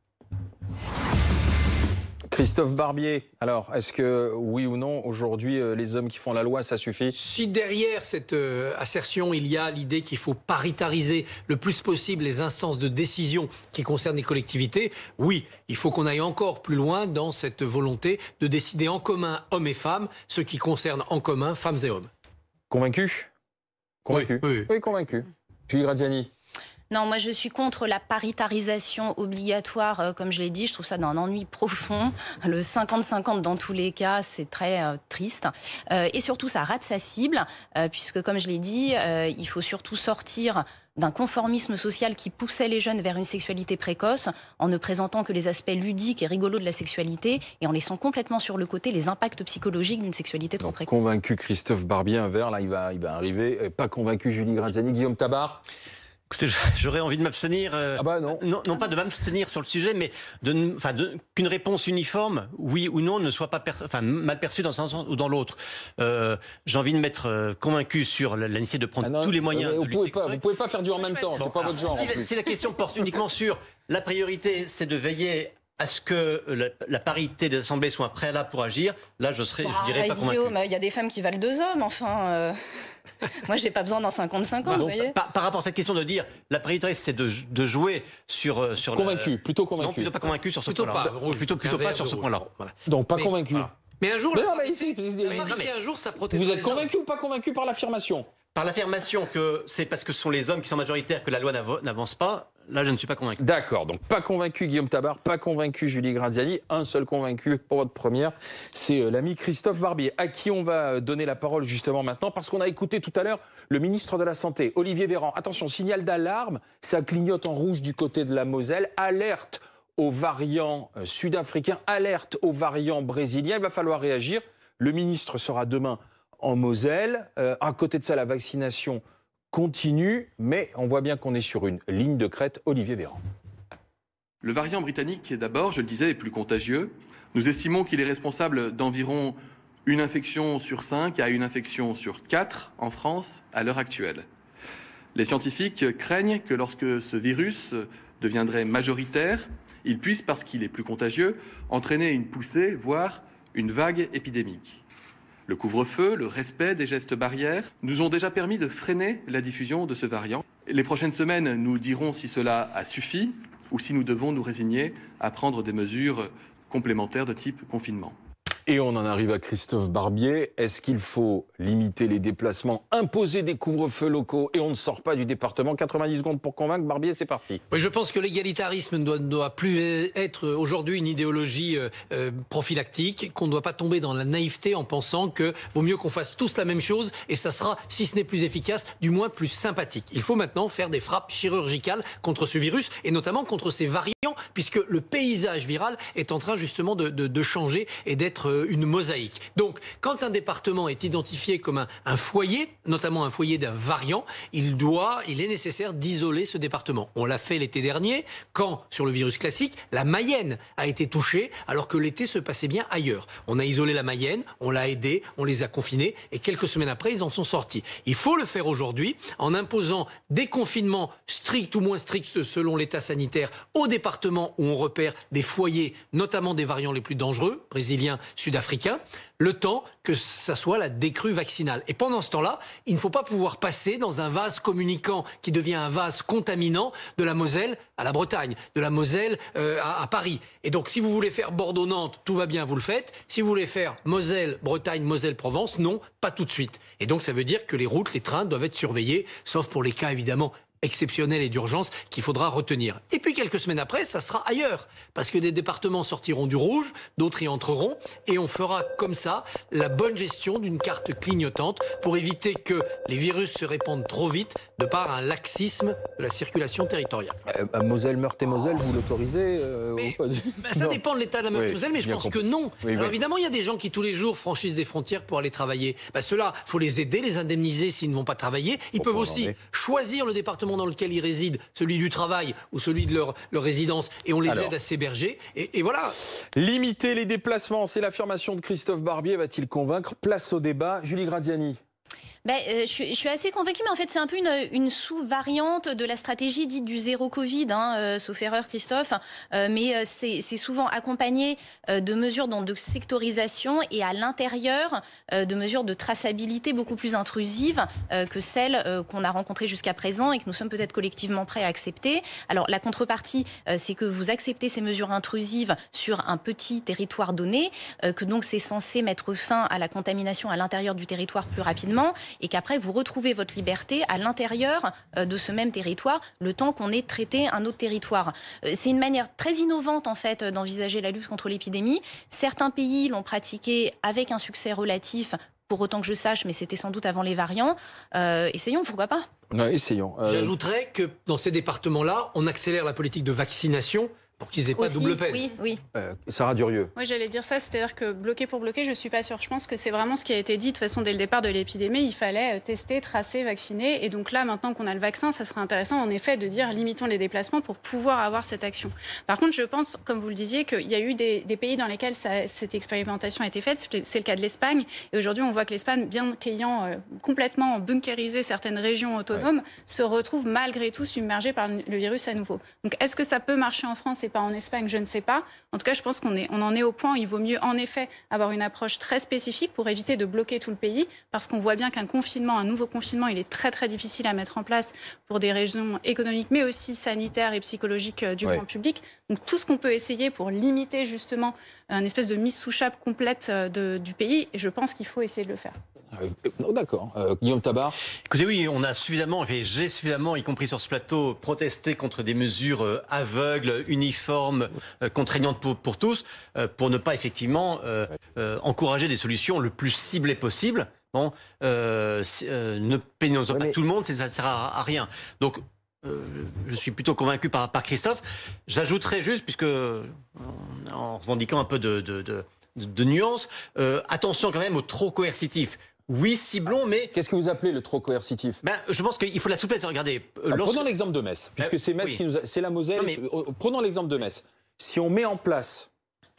Christophe Barbier, alors, est-ce que, oui ou non, aujourd'hui, les hommes qui font la loi, ça suffit? Si derrière cette assertion, il y a l'idée qu'il faut paritariser le plus possible les instances de décision qui concernent les collectivités, oui, il faut qu'on aille encore plus loin dans cette volonté de décider en commun, hommes et femmes, ce qui concerne en commun, femmes et hommes. Convaincu? Convaincu? Oui, convaincu. Julie Graziani? Non, moi je suis contre la paritarisation obligatoire, comme je l'ai dit, je trouve ça d'un ennui profond. Le 50-50 dans tous les cas, c'est très triste. Et surtout, ça rate sa cible, puisque comme je l'ai dit, il faut surtout sortir d'un conformisme social qui poussait les jeunes vers une sexualité précoce, en ne présentant que les aspects ludiques et rigolos de la sexualité, et en laissant complètement sur le côté les impacts psychologiques d'une sexualité trop précoce. Convaincu Christophe Barbier, un verre, là il va arriver. Pas convaincu Julie Graziani, Guillaume Tabar? Écoutez, j'aurais envie de m'abstenir, non pas de m'abstenir sur le sujet, mais qu'une réponse uniforme, oui ou non, ne soit pas mal perçue dans un sens ou dans l'autre. J'ai envie de m'être convaincu sur la nécessité de prendre tous les moyens de lutter contre. Vous pouvez pas faire du en même temps, c'est pas votre genre. Si la question porte uniquement sur la priorité, c'est de veiller à ce que la parité des assemblées soit un préalable pour agir, là je dirais pas convaincu. Il y a des femmes qui valent 2 hommes, enfin... Moi, j'ai pas besoin d'un 50-50, vous voyez. Par rapport à cette question de dire la priorité, c'est de jouer sur convaincu, plutôt convaincu. Non, plutôt pas convaincu sur ce point-là. Plutôt pas sur ce point-là. Voilà. Donc pas convaincu. Voilà. Mais un jour, un jour, ça protège. Vous êtes convaincu ou pas convaincu par l'affirmation? Par l'affirmation que c'est parce que ce sont les hommes qui sont majoritaires que la loi n'avance pas. Là, je ne suis pas convaincu. D'accord, donc pas convaincu Guillaume Tabar, pas convaincu Julie Graziani, un seul convaincu pour votre première, c'est l'ami Christophe Barbier, à qui on va donner la parole justement maintenant, parce qu'on a écouté tout à l'heure le ministre de la Santé, Olivier Véran. Attention, signal d'alarme, ça clignote en rouge du côté de la Moselle, alerte aux variants sud-africains, alerte aux variants brésiliens, il va falloir réagir. Le ministre sera demain en Moselle, à côté de ça la vaccination continue, mais on voit bien qu'on est sur une ligne de crête. Olivier Véran. Le variant britannique, d'abord, je le disais, est plus contagieux. Nous estimons qu'il est responsable d'environ une infection sur 5 à une infection sur 4 en France à l'heure actuelle. Les scientifiques craignent que lorsque ce virus deviendrait majoritaire, il puisse, parce qu'il est plus contagieux, entraîner une poussée, voire une vague épidémique. Le couvre-feu, le respect des gestes barrières nous ont déjà permis de freiner la diffusion de ce variant. Les prochaines semaines nous diront si cela a suffi ou si nous devons nous résigner à prendre des mesures complémentaires de type confinement. Et on en arrive à Christophe Barbier. Est-ce qu'il faut limiter les déplacements, imposer des couvre-feux locaux et on ne sort pas du département? 90 secondes pour convaincre. Barbier, c'est parti. Oui, je pense que l'égalitarisme ne doit plus être aujourd'hui une idéologie prophylactique, qu'on ne doit pas tomber dans la naïveté en pensant que vaut mieux qu'on fasse tous la même chose et ça sera, si ce n'est plus efficace, du moins plus sympathique. Il faut maintenant faire des frappes chirurgicales contre ce virus et notamment contre ces variants, puisque le paysage viral est en train justement de changer et d'être une mosaïque. Donc, quand un département est identifié comme un foyer, notamment un foyer d'un variant, il est nécessaire d'isoler ce département. On l'a fait l'été dernier, quand, sur le virus classique, la Mayenne a été touchée, alors que l'été se passait bien ailleurs. On a isolé la Mayenne, on l'a aidé, on les a confinés, et quelques semaines après, ils en sont sortis. Il faut le faire aujourd'hui, en imposant des confinements stricts ou moins stricts selon l'état sanitaire, aux départements où on repère des foyers, notamment des variants les plus dangereux, brésiliens, sud-africains, le temps que ça soit la décrue vaccinale. Et pendant ce temps-là, il ne faut pas pouvoir passer dans un vase communicant qui devient un vase contaminant de la Moselle à la Bretagne, de la Moselle à Paris. Et donc, si vous voulez faire Bordeaux-Nantes, tout va bien, vous le faites. Si vous voulez faire Moselle-Bretagne, Moselle-Provence, non, pas tout de suite. Et donc, ça veut dire que les routes, les trains doivent être surveillés, sauf pour les cas, évidemment, exceptionnel et d'urgence qu'il faudra retenir. Et puis quelques semaines après, ça sera ailleurs, parce que des départements sortiront du rouge, d'autres y entreront, et on fera comme ça la bonne gestion d'une carte clignotante pour éviter que les virus se répandent trop vite de par un laxisme de la circulation territoriale. Moselle, Meurthe-et-Moselle, vous l'autorisez ça dépend de l'état de la Meurthe-et-Moselle, mais je pense que non. Oui, alors évidemment, il y a des gens qui tous les jours franchissent des frontières pour aller travailler. Ceux-là, il faut les aider, les indemniser s'ils ne vont pas travailler. Ils peuvent aussi choisir le département dans lequel ils résident, celui du travail ou celui de leur résidence, et on les aide à s'héberger. Et voilà. Limiter les déplacements, c'est l'affirmation de Christophe Barbier. Va-t-il convaincre? Place au débat. Julie Gradiani. Je suis assez convaincue, mais en fait, c'est un peu une sous-variante de la stratégie dite du zéro Covid, sauf erreur, Christophe. Mais c'est souvent accompagné de mesures de sectorisation et à l'intérieur de mesures de traçabilité beaucoup plus intrusives que celles qu'on a rencontrées jusqu'à présent et que nous sommes peut-être collectivement prêts à accepter. Alors, la contrepartie, c'est que vous acceptez ces mesures intrusives sur un petit territoire donné, que donc c'est censé mettre fin à la contamination à l'intérieur du territoire plus rapidement, et qu'après vous retrouvez votre liberté à l'intérieur de ce même territoire, le temps qu'on ait traité un autre territoire. C'est une manière très innovante en fait d'envisager la lutte contre l'épidémie. Certains pays l'ont pratiqué avec un succès relatif, pour autant que je sache, mais c'était sans doute avant les variants. Essayons, pourquoi pas? Ouais, essayons. J'ajouterais que dans ces départements-là, on accélère la politique de vaccination pour qu'ils n'aient pas double peine. Oui. Sarah Durieux. Moi, j'allais dire ça, c'est-à-dire que bloquer pour bloquer, je ne suis pas sûre. Je pense que c'est vraiment ce qui a été dit de toute façon dès le départ de l'épidémie. Il fallait tester, tracer, vacciner. Et donc là, maintenant qu'on a le vaccin, ça serait intéressant en effet de dire limitons les déplacements pour pouvoir avoir cette action. Par contre, je pense, comme vous le disiez, qu'il y a eu des pays dans lesquels cette expérimentation a été faite. C'est le cas de l'Espagne. Et aujourd'hui, on voit que l'Espagne, bien qu'ayant complètement bunkérisé certaines régions autonomes, se retrouve malgré tout submergée par le virus à nouveau. Donc est-ce que ça peut marcher en France et pas en Espagne? Je ne sais pas. En tout cas, je pense qu'on en est au point où il vaut mieux en effet avoir une approche très spécifique pour éviter de bloquer tout le pays, parce qu'on voit bien qu'un confinement, un nouveau confinement, il est très très difficile à mettre en place pour des raisons économiques, mais aussi sanitaires et psychologiques du grand public. Donc tout ce qu'on peut essayer pour limiter justement une espèce de mise sous chape complète du pays, et je pense qu'il faut essayer de le faire. D'accord. Guillaume Tabar. Écoutez, oui, on a suffisamment, j'ai suffisamment, y compris sur ce plateau, protesté contre des mesures aveugles, uniformes, contraignantes pour tous, pour ne pas effectivement encourager des solutions le plus ciblées possible. Bon, ne pénalisons pas tout le monde, ça ne sert à rien. Donc, je suis plutôt convaincu par Christophe. J'ajouterais juste, puisque en revendiquant un peu de nuances, attention quand même au trop coercitif. Oui, ciblons, mais... Qu'est-ce que vous appelez le trop coercitif? Je pense qu'il faut la souplesse. Regardez... Prenons l'exemple de Metz, puisque c'est Metz qui nous a... C'est la Moselle. Prenons l'exemple de Metz. Si on met en place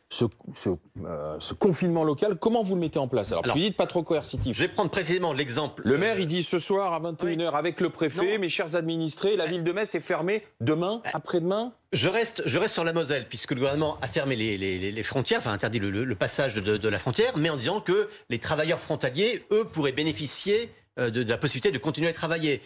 ce confinement local, comment vous le mettez en place? Alors, vous dites pas trop coercitif. Je vais prendre précisément l'exemple... Le maire, il dit ce soir à 21h avec le préfet, mes chers administrés, la ville de Metz est fermée demain, après-demain. Je reste sur la Moselle, puisque le gouvernement a fermé les frontières, enfin interdit le passage de la frontière, mais en disant que les travailleurs frontaliers, eux, pourraient bénéficier de la possibilité de continuer à travailler.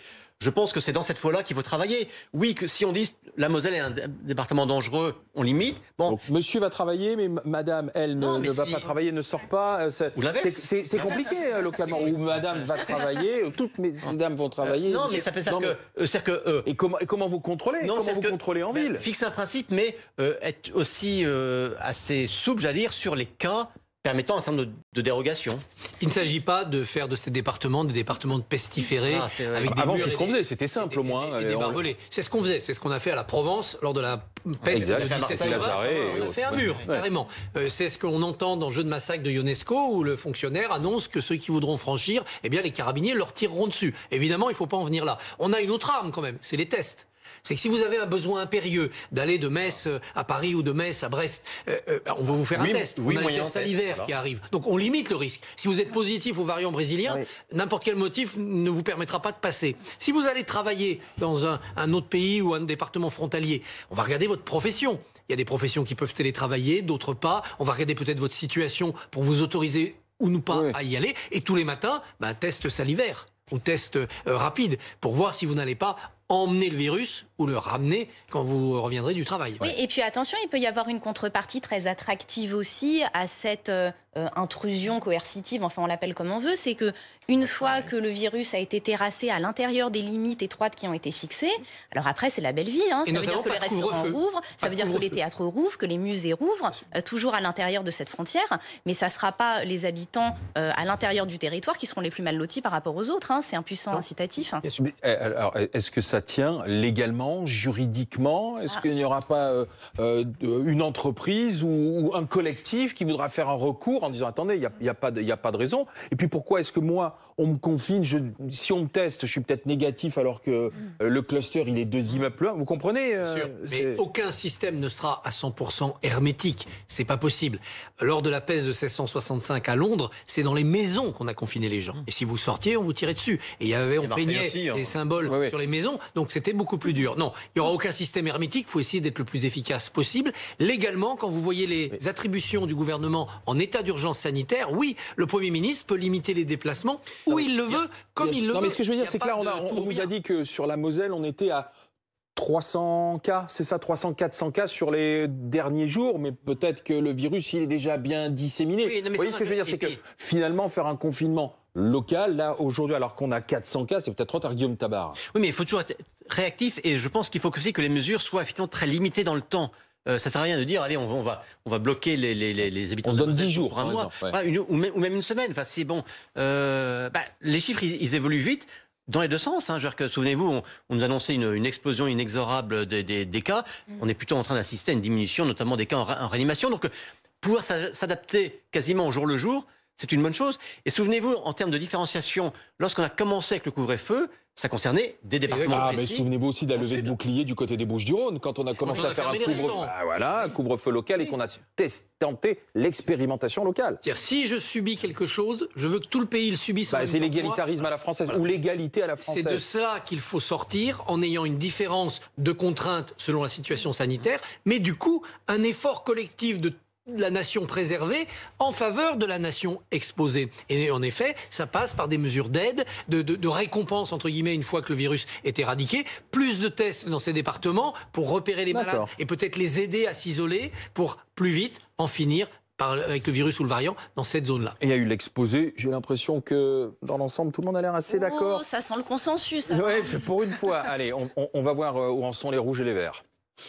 Je pense que c'est dans cette voie-là qu'il faut travailler. Oui, que si on dit la Moselle est un département dangereux, on limite. Bon. Donc, monsieur va travailler, mais madame, elle ne va pas travailler, ne sort pas. C'est compliqué localement. Ou madame va travailler, toutes mes dames vont travailler. Non, mais ça peut dire que... Et comment vous contrôlez? Comment vous contrôlez en ville? Fixer un principe, mais être aussi assez souple, j'allais dire, sur les cas permettant un certain nombre de dérogations. Il ne s'agit pas de faire de ces départements des départements de pestiférés. Avant, c'est ce qu'on faisait, c'était simple au moins. Et des barbelés. C'est ce qu'on faisait, c'est ce qu'on a fait à la Provence lors de la peste de 1720. On a fait un mur, carrément. C'est ce qu'on entend dans Jeu de massacre de Ionesco, où le fonctionnaire annonce que ceux qui voudront franchir, eh bien les carabiniers leur tireront dessus. Évidemment, il ne faut pas en venir là. On a une autre arme quand même, c'est les tests. C'est que si vous avez un besoin impérieux d'aller de Metz à Paris ou de Metz à Brest, on va vous faire un test. On a un test salivaire qui arrive. Donc on limite le risque. Si vous êtes positif au variant brésilien, n'importe quel motif ne vous permettra pas de passer. Si vous allez travailler dans un autre pays ou un département frontalier, on va regarder votre profession. Il y a des professions qui peuvent télétravailler, d'autres pas. On va regarder peut-être votre situation pour vous autoriser ou non pas à y aller. Et tous les matins, un test salivaire ou test rapide pour voir si vous n'allez pas emmener le virus ou le ramener quand vous reviendrez du travail. Oui, et puis attention, il peut y avoir une contrepartie très attractive aussi à cette intrusion coercitive, enfin on l'appelle comme on veut, c'est que une fois que le virus a été terrassé à l'intérieur des limites étroites qui ont été fixées, alors après c'est la belle vie, hein, ça veut dire que les restaurants rouvrent, ça veut dire que les théâtres rouvrent, que les musées rouvrent, toujours à l'intérieur de cette frontière, mais ça ne sera pas les habitants à l'intérieur du territoire qui seront les plus mal lotis par rapport aux autres, hein, c'est un puissant incitatif. Alors, est-ce que ça tient légalement, juridiquement? Est-ce qu'il n'y aura pas une entreprise ou un collectif qui voudra faire un recours en disant attendez, il n'y a pas de raison? Et puis pourquoi est-ce que moi, on me confine, si on me teste, je suis peut-être négatif alors que le cluster, il est 2 immeubles. Vous comprenez Bien sûr, mais aucun système ne sera à 100% hermétique. C'est pas possible. Lors de la peste de 1665 à Londres, c'est dans les maisons qu'on a confiné les gens. Et si vous sortiez, on vous tirait dessus. Et on peignait des symboles sur les maisons. Donc c'était beaucoup plus dur. Non, il n'y aura aucun système hermétique. Il faut essayer d'être le plus efficace possible. Légalement, quand vous voyez les attributions du gouvernement en état d'urgence sanitaire, oui, le Premier ministre peut limiter les déplacements où il le veut, comme il le veut. Non, mais ce que je veux dire, c'est que là, on vous a dit que sur la Moselle, on était à 300 cas, c'est ça, 300-400 cas sur les derniers jours, mais peut-être que le virus, il est déjà bien disséminé. Oui, vous voyez ce que je veux dire, c'est que finalement, faire un confinement local, là, aujourd'hui, alors qu'on a 400 cas, c'est peut-être trop tard, Guillaume Tabar. Oui, mais il faut toujours être réactif, et je pense qu'il faut aussi que les mesures soient effectivement très limitées dans le temps. Ça sert à rien de dire, allez, on va bloquer les habitants. On se donne 10 jours pour un mois, ou même une semaine. Enfin, c'est bon. Les chiffres, ils évoluent vite. Dans les deux sens, hein. Souvenez-vous, on nous annonçait une explosion inexorable des cas. On est plutôt en train d'assister à une diminution, notamment des cas en réanimation. Donc, pouvoir s'adapter quasiment au jour le jour, c'est une bonne chose. Et souvenez-vous, en termes de différenciation, lorsqu'on a commencé avec le couvre-feu, ça concernait des départements précis. Mais souvenez-vous aussi de la levée de bouclier du côté des Bouches-du-Rhône, quand on a commencé à faire un couvre-feu local et qu'on a tenté l'expérimentation locale. C'est-à-dire, si je subis quelque chose, je veux que tout le pays le subisse. C'est l'égalitarisme à la française, ou l'égalité à la française. C'est de cela qu'il faut sortir, en ayant une différence de contraintes selon la situation sanitaire, mais du coup, un effort collectif de la nation préservée en faveur de la nation exposée. Et en effet, ça passe par des mesures d'aide, de récompense, entre guillemets, une fois que le virus est éradiqué, plus de tests dans ces départements pour repérer les malades et peut-être les aider à s'isoler pour plus vite en finir avec le virus ou le variant dans cette zone-là. Et il y a eu l'exposé. J'ai l'impression que dans l'ensemble, tout le monde a l'air assez d'accord. Ça sent le consensus. Oui, pour une fois. Allez, on va voir où en sont les rouges et les verts.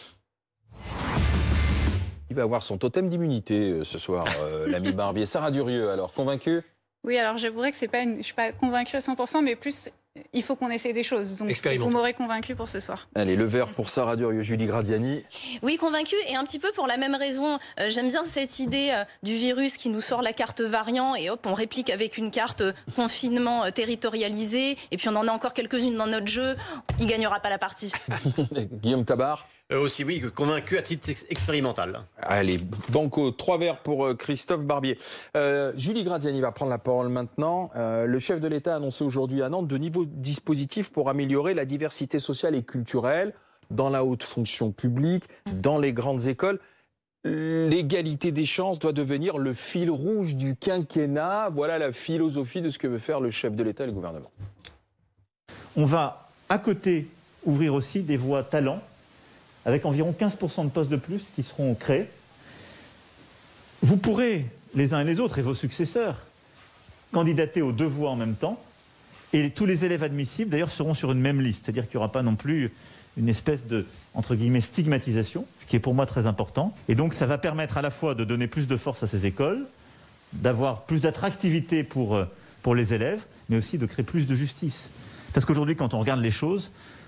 Il va avoir son totem d'immunité ce soir, l'ami Barbier. Sarah Durieux, alors, convaincue? Oui, alors j'avouerai que je ne suis pas convaincue à 100%, mais plus, il faut qu'on essaie des choses. Donc vous m'aurez convaincue pour ce soir. Allez, le vert pour Sarah Durieux. Julie Graziani. Oui, convaincue, et un petit peu pour la même raison. J'aime bien cette idée du virus qui nous sort la carte variant, et hop, on réplique avec une carte confinement territorialisé, et puis on en a encore quelques-unes dans notre jeu. Il ne gagnera pas la partie. Guillaume Tabar. Aussi, oui, convaincu à titre expérimental. Allez, banco, 3 verts pour Christophe Barbier. Julie Graziani va prendre la parole maintenant. Le chef de l'État a annoncé aujourd'hui à Nantes de nouveaux dispositifs pour améliorer la diversité sociale et culturelle dans la haute fonction publique, dans les grandes écoles. L'égalité des chances doit devenir le fil rouge du quinquennat. Voilà la philosophie de ce que veut faire le chef de l'État et le gouvernement. On va à côté, ouvrir aussi des voies talents, avec environ 15% de postes de plus qui seront créés. Vous pourrez, les uns et les autres, et vos successeurs, candidater aux 2 voies en même temps, et tous les élèves admissibles, d'ailleurs, seront sur une même liste, c'est-à-dire qu'il n'y aura pas non plus une espèce de, entre guillemets, stigmatisation, ce qui est pour moi très important. Et donc, ça va permettre à la fois de donner plus de force à ces écoles, d'avoir plus d'attractivité pour les élèves, mais aussi de créer plus de justice. Parce qu'aujourd'hui, quand on regarde les choses,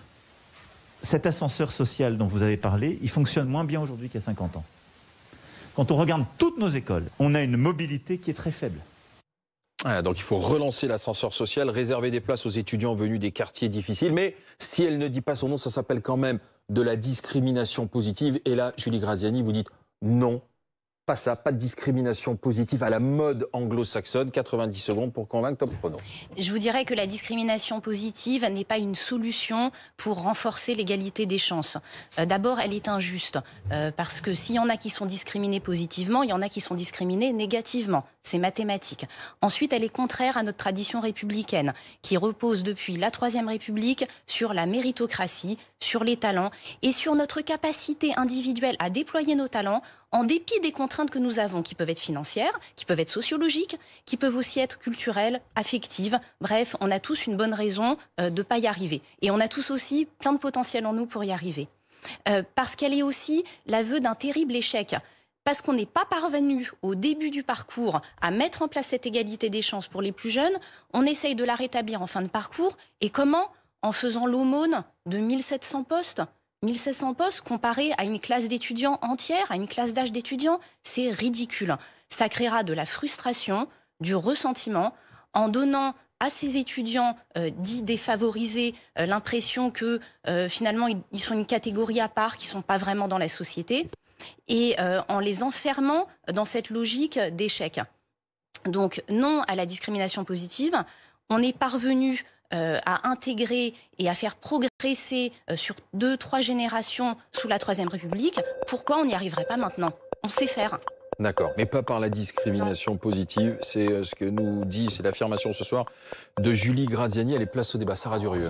cet ascenseur social dont vous avez parlé, il fonctionne moins bien aujourd'hui qu'il y a 50 ans. Quand on regarde toutes nos écoles, on a une mobilité qui est très faible. Voilà, donc il faut relancer l'ascenseur social, réserver des places aux étudiants venus des quartiers difficiles. Mais si elle ne dit pas son nom, ça s'appelle quand même de la discrimination positive. Et là, Julie Graziani, vous dites non, pas ça, pas de discrimination positive à la mode anglo-saxonne. 90 secondes pour convaincre, top chrono. Je vous dirais que la discrimination positive n'est pas une solution pour renforcer l'égalité des chances. D'abord, elle est injuste, parce que s'il y en a qui sont discriminés positivement, il y en a qui sont discriminés négativement. C'est mathématique. Ensuite, elle est contraire à notre tradition républicaine, qui repose depuis la Troisième République sur la méritocratie, sur les talents et sur notre capacité individuelle à déployer nos talents en dépit des contraintes que nous avons, qui peuvent être financières, qui peuvent être sociologiques, qui peuvent aussi être culturelles, affectives. Bref, on a tous une bonne raison de ne pas y arriver. Et on a tous aussi plein de potentiel en nous pour y arriver. Parce qu'elle est aussi l'aveu d'un terrible échec. Parce qu'on n'est pas parvenu au début du parcours à mettre en place cette égalité des chances pour les plus jeunes, on essaye de la rétablir en fin de parcours. Et comment ? En faisant l'aumône de 1700 postes. 1700 postes comparés à une classe d'étudiants entière, à une classe d'âge d'étudiants, c'est ridicule. Ça créera de la frustration, du ressentiment, en donnant à ces étudiants dits défavorisés l'impression que finalement ils sont une catégorie à part, qui ne sont pas vraiment dans la société, et en les enfermant dans cette logique d'échec. Donc non à la discrimination positive. On est parvenu à intégrer et à faire progresser sur 2-3 générations sous la Troisième République. Pourquoi on n'y arriverait pas maintenant ? On sait faire. D'accord, mais pas par la discrimination positive. C'est ce que nous dit, c'est l'affirmation ce soir de Julie Graziani. Elle est place au débat. Sarah Durieux.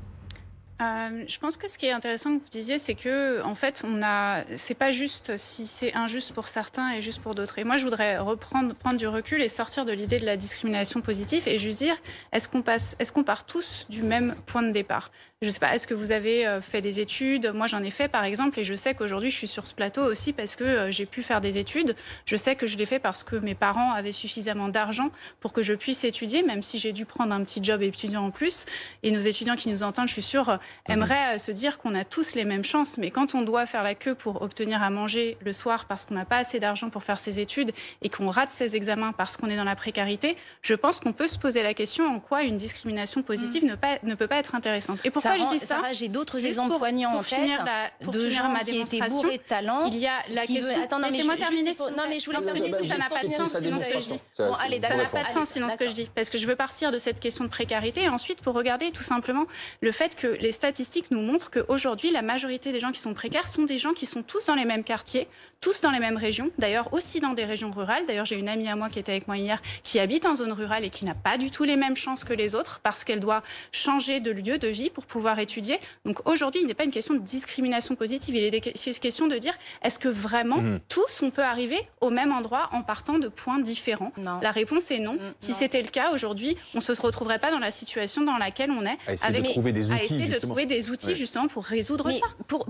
Je pense que ce qui est intéressant que vous disiez, c'est que en fait, c'est pas juste si c'est injuste pour certains et juste pour d'autres. Et moi, je voudrais prendre du recul et sortir de l'idée de la discrimination positive et juste dire, est-ce qu'on part tous du même point de départ ? Je ne sais pas, est-ce que vous avez fait des études ? Moi, j'en ai fait, par exemple, et je sais qu'aujourd'hui, je suis sur ce plateau aussi parce que j'ai pu faire des études. Je sais que je l'ai fait parce que mes parents avaient suffisamment d'argent pour que je puisse étudier, même si j'ai dû prendre un petit job étudiant en plus. Et nos étudiants qui nous entendent, je suis sûre, aimeraient se dire qu'on a tous les mêmes chances. Mais quand on doit faire la queue pour obtenir à manger le soir parce qu'on n'a pas assez d'argent pour faire ses études et qu'on rate ses examens parce qu'on est dans la précarité, je pense qu'on peut se poser la question en quoi une discrimination positive ne peut pas être intéressante. Et pourquoi je dis ça ? Sarah, j'ai d'autres exemples poignants en tête de gens qui étaient bourrés de talent. Il y a la question... Attends, laissez-moi terminer. Non, mais je voulais terminer. Ça n'a pas de sens sinon ce que je dis. Bon, allez, ça n'a pas de sens sinon ce que je dis. Parce que je veux partir de cette question de précarité et ensuite pour regarder tout simplement le fait que les statistiques nous montrent qu'aujourd'hui, la majorité des gens qui sont précaires sont des gens qui sont tous dans les mêmes quartiers, tous dans les mêmes régions, d'ailleurs aussi dans des régions rurales. D'ailleurs, j'ai une amie à moi qui était avec moi hier, qui habite en zone rurale et qui n'a pas du tout les mêmes chances que les autres parce qu'elle doit changer de lieu de vie pour pouvoir étudier. Donc aujourd'hui, il n'est pas une question de discrimination positive, il est question de dire est-ce que vraiment tous on peut arriver au même endroit en partant de points différents ? Non. La réponse est non. Si c'était le cas, aujourd'hui, on ne se retrouverait pas dans la situation dans laquelle on est. À essayer de trouver des outils, justement pour résoudre ça.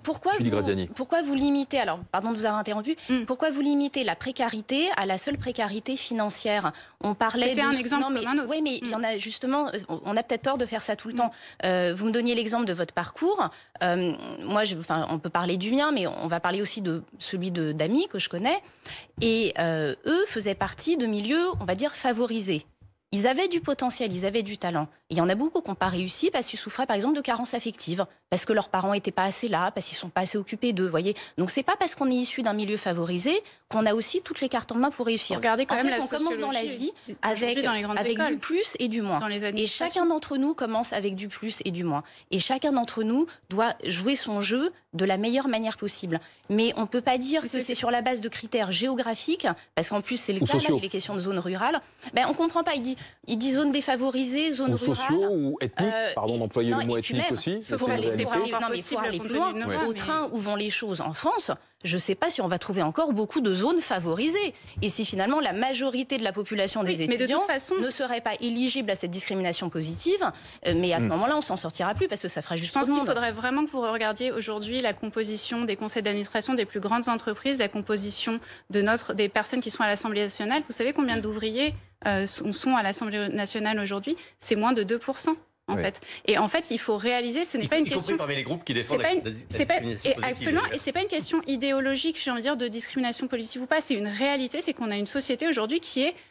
Pourquoi vous limitez, alors pardon de vous avoir interrompu, pourquoi vous limitez la précarité à la seule précarité financière ? On parlait C'était un exemple comme un autre. Oui, mais il y en a justement, on a peut-être tort de faire ça tout le temps. Vous me donniez l'exemple de votre parcours. Moi, on peut parler du mien, mais on va parler aussi de celui d'amis que je connais. Et eux faisaient partie de milieux, on va dire, favorisés. Ils avaient du potentiel, ils avaient du talent. Et il y en a beaucoup qui n'ont pas réussi parce qu'ils souffraient par exemple de carences affectives, parce que leurs parents n'étaient pas assez là, parce qu'ils ne sont pas assez occupés d'eux, voyez. Donc c'est pas parce qu'on est issu d'un milieu favorisé qu'on a aussi toutes les cartes en main pour réussir. Regardez quand même on commence dans la vie avec du plus et du moins. Et chacun d'entre nous commence avec du plus et du moins. Et chacun d'entre nous doit jouer son jeu de la meilleure manière possible. Mais on ne peut pas dire que c'est sur la base de critères géographiques, parce qu'en plus c'est le cas, là, il est question de zone rurale. Ben, on ne comprend pas, il dit zone défavorisée, zone rurale. sociaux ou ethniques, pardon d'employer le mot ethnique aussi. Pour aller plus loin, au train où vont les choses en France, je ne sais pas si on va trouver encore beaucoup de zones favorisées. Et si finalement la majorité de la population des étudiants ne serait pas éligible à cette discrimination positive, mais à ce moment-là, on s'en sortira plus parce que ça fera juste. Je pense qu'il faudrait vraiment que vous regardiez aujourd'hui la composition des conseils d'administration des plus grandes entreprises, la composition des personnes qui sont à l'Assemblée nationale. Vous savez combien d'ouvriers sont à l'Assemblée nationale aujourd'hui? C'est moins de 2%. En fait. Et en fait, il faut réaliser, ce n'est pas une question. Parmi les groupes qui défendent absolument, et c'est pas une question idéologique, j'ai envie de dire, de discrimination positive ou pas. C'est une réalité, c'est qu'on a une société aujourd'hui qui est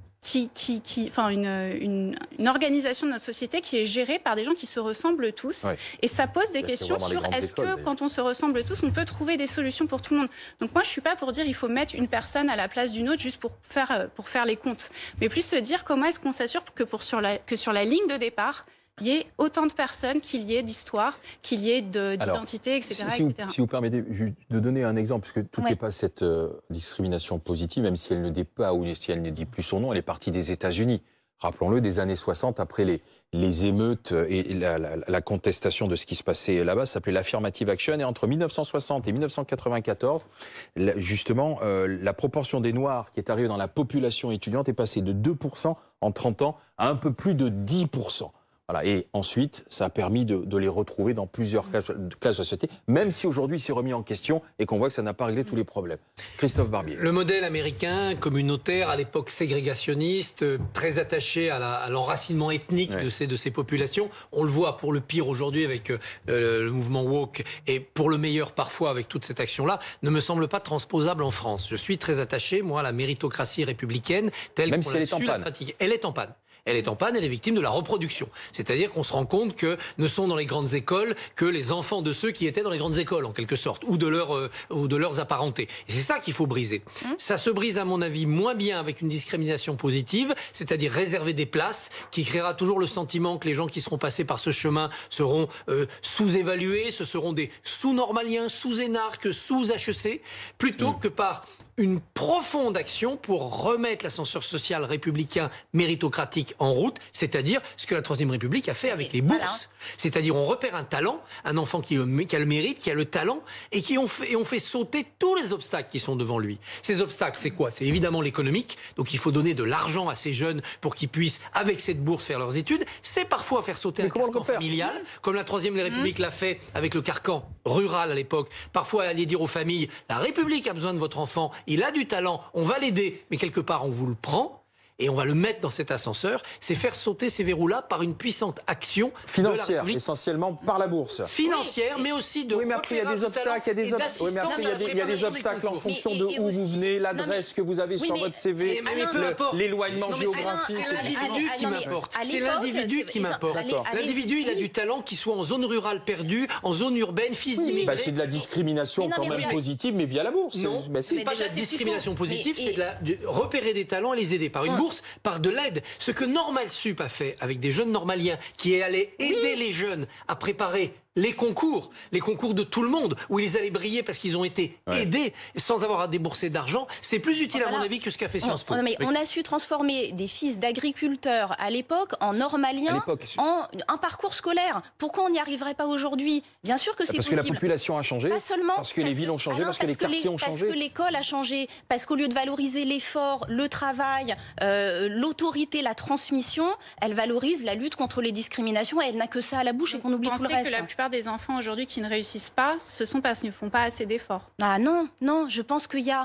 une organisation de notre société qui est gérée par des gens qui se ressemblent tous. Ouais. Et ça pose des questions sur est-ce que quand on se ressemble tous, on peut trouver des solutions pour tout le monde. Donc moi, je suis pas pour dire il faut mettre une personne à la place d'une autre juste pour faire les comptes, mais plus se dire comment est-ce qu'on s'assure que sur la ligne de départ, il y ait autant de personnes, qu'il y ait d'histoire, qu'il y ait d'identité, etc. Si vous permettez juste de donner un exemple, parce que tout n'est pas cette discrimination positive, même si elle ne dit pas ou si elle ne dit plus son nom, elle est partie des États-Unis. Rappelons-le, des années 60, après les émeutes et la contestation de ce qui se passait là-bas, ça s'appelait l'Affirmative Action. Et entre 1960 et 1994, justement, la proportion des Noirs qui est arrivée dans la population étudiante est passée de 2% en 30 ans à un peu plus de 10%. Voilà. Et ensuite, ça a permis de les retrouver dans plusieurs classes de société, même si aujourd'hui c'est remis en question et qu'on voit que ça n'a pas réglé tous les problèmes. Christophe Barbier. Le modèle américain, communautaire, à l'époque ségrégationniste, très attaché à l'enracinement ethnique de ces populations, on le voit pour le pire aujourd'hui avec le mouvement woke et pour le meilleur parfois avec toute cette action-là, ne me semble pas transposable en France. Je suis très attaché, moi, à la méritocratie républicaine telle qu'on l'a su la pratiquer. Elle est en panne. Elle est en panne, elle est victime de la reproduction. C'est-à-dire qu'on se rend compte que ne sont dans les grandes écoles que les enfants de ceux qui étaient dans les grandes écoles, en quelque sorte, ou de leurs apparentés. Et c'est ça qu'il faut briser. Ça se brise, à mon avis, moins bien avec une discrimination positive, c'est-à-dire réserver des places, qui créera toujours le sentiment que les gens qui seront passés par ce chemin seront sous-évalués, ce seront des sous-normaliens, sous-énarques, sous-HEC, plutôt que par une profonde action pour remettre l'ascenseur social républicain méritocratique en route, c'est-à-dire ce que la Troisième République a fait avec les bourses. Voilà. C'est-à-dire on repère un talent, un enfant qui a le mérite, qui a le talent, et on fait sauter tous les obstacles qui sont devant lui. Ces obstacles, c'est quoi? C'est évidemment l'économique, donc il faut donner de l'argent à ces jeunes pour qu'ils puissent, avec cette bourse, faire leurs études. C'est parfois faire sauter un carcan familial, comme la Troisième République l'a fait avec le carcan rural à l'époque. Parfois, aller dire aux familles, la République a besoin de votre enfant, il a du talent, on va l'aider, mais quelque part on vous le prend et on va le mettre dans cet ascenseur. C'est faire sauter ces verrous-là par une puissante action financière, essentiellement par la bourse. Financière, mais aussi de. Oui, mais après il y a des obstacles, il y a des obstacles en fonction de où vous venez, l'adresse que vous avez sur votre CV, l'éloignement géographique. C'est l'individu qui m'importe. C'est l'individu qui m'importe. L'individu, il a du talent, qu'il soit en zone rurale perdue, en zone urbaine, fils d'immigrés. C'est de la discrimination quand même positive, mais via la bourse. Non, c'est pas de la discrimination positive, c'est de repérer des talents et les aider par une bourse. Par de l'aide. Ce que Normal Sup a fait avec des jeunes normaliens qui allaient aider les jeunes à préparer les concours de tout le monde, où ils allaient briller parce qu'ils ont été aidés sans avoir à débourser d'argent, c'est plus utile à mon avis que ce qu'a fait Sciences Po. On a su transformer des fils d'agriculteurs à l'époque en normaliens, en un parcours scolaire. Pourquoi on n'y arriverait pas aujourd'hui? Bien sûr que c'est possible. Parce que la population a changé, pas seulement, parce que les villes ont changé, parce que les quartiers ont changé. Parce que l'école a changé, parce qu'au lieu de valoriser l'effort, le travail, l'autorité, la transmission, elle valorise la lutte contre les discriminations et elle n'a que ça à la bouche et qu'on oublie tout le reste. Que la plupart des enfants aujourd'hui qui ne réussissent pas, ce sont parce qu'ils ne font pas assez d'efforts. Ah non, je pense qu'il y a...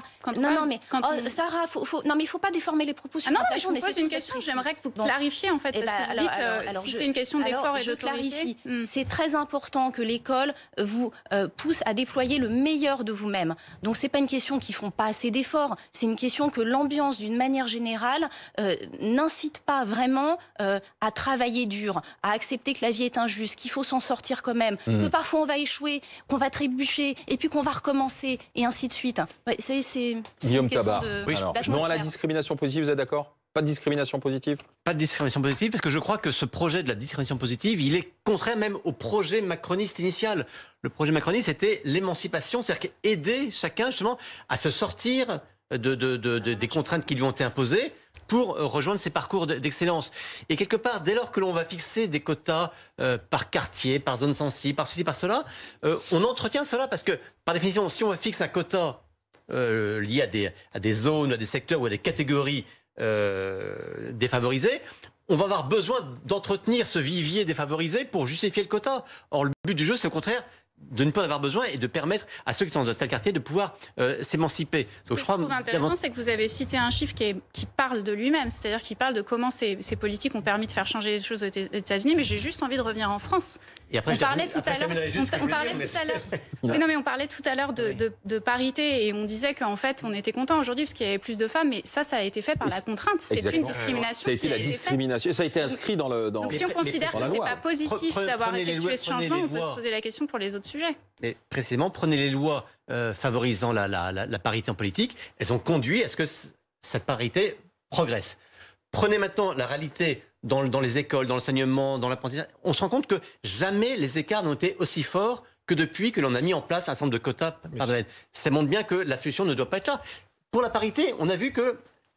Sarah, il ne faut pas déformer les propos sur la page. Je vous pose une question, j'aimerais que vous clarifiez en fait, parce que vous dites si c'est une question d'effort et d'autorité. Je clarifie, c'est très important que l'école vous pousse à déployer le meilleur de vous-même. Donc c'est pas une question qu'ils ne font pas assez d'efforts, c'est une question que l'ambiance d'une manière générale n'incite pas vraiment à travailler dur, à accepter que la vie est injuste, qu'il faut s'en sortir quand même, que parfois on va échouer, qu'on va trébucher, et puis qu'on va recommencer, et ainsi de suite. C'est Guillaume Tabar. Non à la discrimination positive, vous êtes d'accord? Pas de discrimination positive? Pas de discrimination positive, parce que je crois que ce projet de la discrimination positive, il est contraire même au projet macroniste initial. Le projet macroniste, c'était l'émancipation, c'est-à-dire aider chacun justement à se sortir des contraintes qui lui ont été imposées, pour rejoindre ces parcours d'excellence. Et quelque part, dès lors que l'on va fixer des quotas par quartier, par zone sensible, par ceci, par cela, on entretient cela parce que, par définition, si on fixe un quota lié à des zones, à des secteurs ou à des catégories défavorisées, on va avoir besoin d'entretenir ce vivier défavorisé pour justifier le quota. Or, le but du jeu, c'est au contraire de ne pas en avoir besoin et de permettre à ceux qui sont dans tel quartier de pouvoir s'émanciper. Ce que je trouve intéressant, c'est que vous avez cité un chiffre qui parle de lui-même, c'est-à-dire qui parle de comment ces politiques ont permis de faire changer les choses aux États-Unis, mais j'ai juste envie de revenir en France. Et après, on parlait tout à l'heure de parité et on disait qu'en fait on était content aujourd'hui parce qu'il y avait plus de femmes, mais ça a été fait par la contrainte. C'est une discrimination. Ça a été la discrimination. Ça a été inscrit dans le. Donc si on considère que c'est pas positif d'avoir effectué ce changement, on peut se poser la question pour les autres sujets. Mais précisément, prenez les lois favorisant la parité en politique, elles ont conduit à ce que cette parité progresse. Prenez maintenant la réalité dans les écoles, dans l'enseignement, dans l'apprentissage. On se rend compte que jamais les écarts n'ont été aussi forts que depuis que l'on a mis en place un certain nombre de quotas par domaine. Ça montre bien que la solution ne doit pas être là. Pour la parité, on a vu que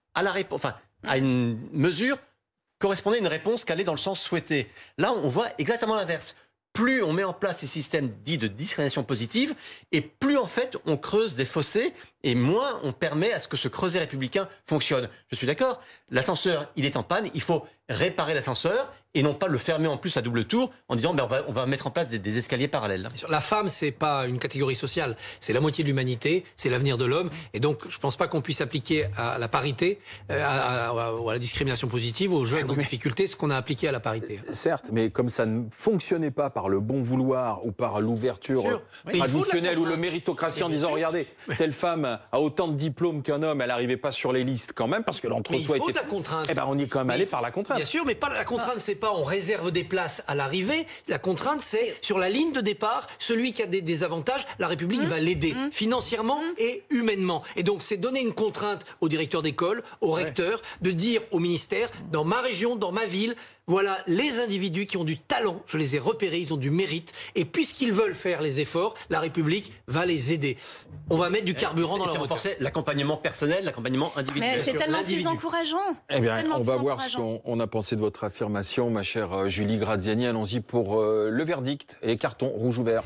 à une mesure correspondait une réponse qui allait dans le sens souhaité. Là, on voit exactement l'inverse. Plus on met en place ces systèmes dits de discrimination positive, et plus en fait on creuse des fossés, et moins on permet à ce que ce creuset républicain fonctionne. Je suis d'accord, l'ascenseur il est en panne, il faut réparer l'ascenseur, et non pas le fermer en plus à double tour en disant on va mettre en place des escaliers parallèles. La femme, c'est pas une catégorie sociale, c'est la moitié de l'humanité, c'est l'avenir de l'homme, et donc je pense pas qu'on puisse appliquer à la parité, à la discrimination positive, aux jeunes en difficulté, ce qu'on a appliqué à la parité. Certes, mais comme ça ne fonctionnait pas par le bon vouloir ou par l'ouverture traditionnelle ou le méritocratie en disant regardez, telle femme a autant de diplômes qu'un homme, elle n'arrivait pas sur les listes quand même parce que l'entre-soi était. La contrainte. Eh ben on y est quand même allé par la contrainte. Bien sûr, mais pas la contrainte, c'est pas on réserve des places à l'arrivée. La contrainte, c'est sur la ligne de départ, celui qui a des avantages, la République va l'aider financièrement et humainement. Et donc c'est donner une contrainte au directeur d'école, au recteur, de dire au ministère, dans ma région, dans ma ville, voilà les individus qui ont du talent, je les ai repérés, ils ont du mérite, et puisqu'ils veulent faire les efforts, la République va les aider. On va mettre du carburant dans leur moteur. C'est l'accompagnement personnel, l'accompagnement individuel. Mais c'est tellement plus encourageant. Eh bien, on va voir ce qu'on a pensé de votre affirmation, ma chère Julie Graziani. Allons-y pour le verdict et les cartons rouge ou vert.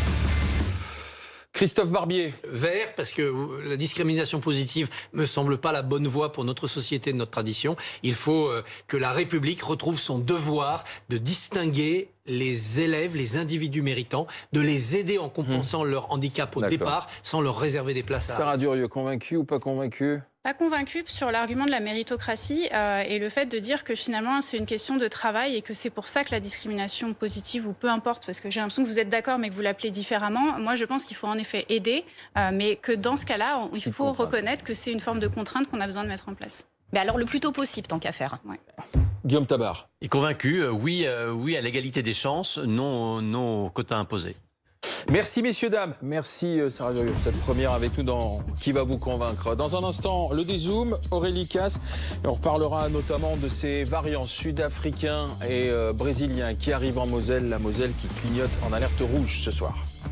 Christophe Barbier. Vert, parce que la discrimination positive me semble pas la bonne voie pour notre société, notre tradition. Il faut que la République retrouve son devoir de distinguer les élèves, les individus méritants, de les aider en compensant leur handicap au départ, sans leur réserver des places à... Sarah Durieux, convaincue ou pas convaincue ? Pas convaincue sur l'argument de la méritocratie et le fait de dire que finalement c'est une question de travail et que c'est pour ça que la discrimination positive ou peu importe, parce que j'ai l'impression que vous êtes d'accord mais que vous l'appelez différemment. Moi je pense qu'il faut en effet aider, mais que dans ce cas-là, il faut reconnaître que c'est une forme de contrainte qu'on a besoin de mettre en place. Mais alors le plus tôt possible, tant qu'à faire. Ouais. Guillaume Tabar. Et convaincu, oui à l'égalité des chances, non au quota imposé. Merci messieurs, dames. Merci Sarah Durieux pour cette première avec nous dans Qui va vous convaincre. Dans un instant, le dézoom, Aurélie Casse. Et on reparlera notamment de ces variants sud-africains et brésiliens qui arrivent en Moselle. La Moselle qui clignote en alerte rouge ce soir.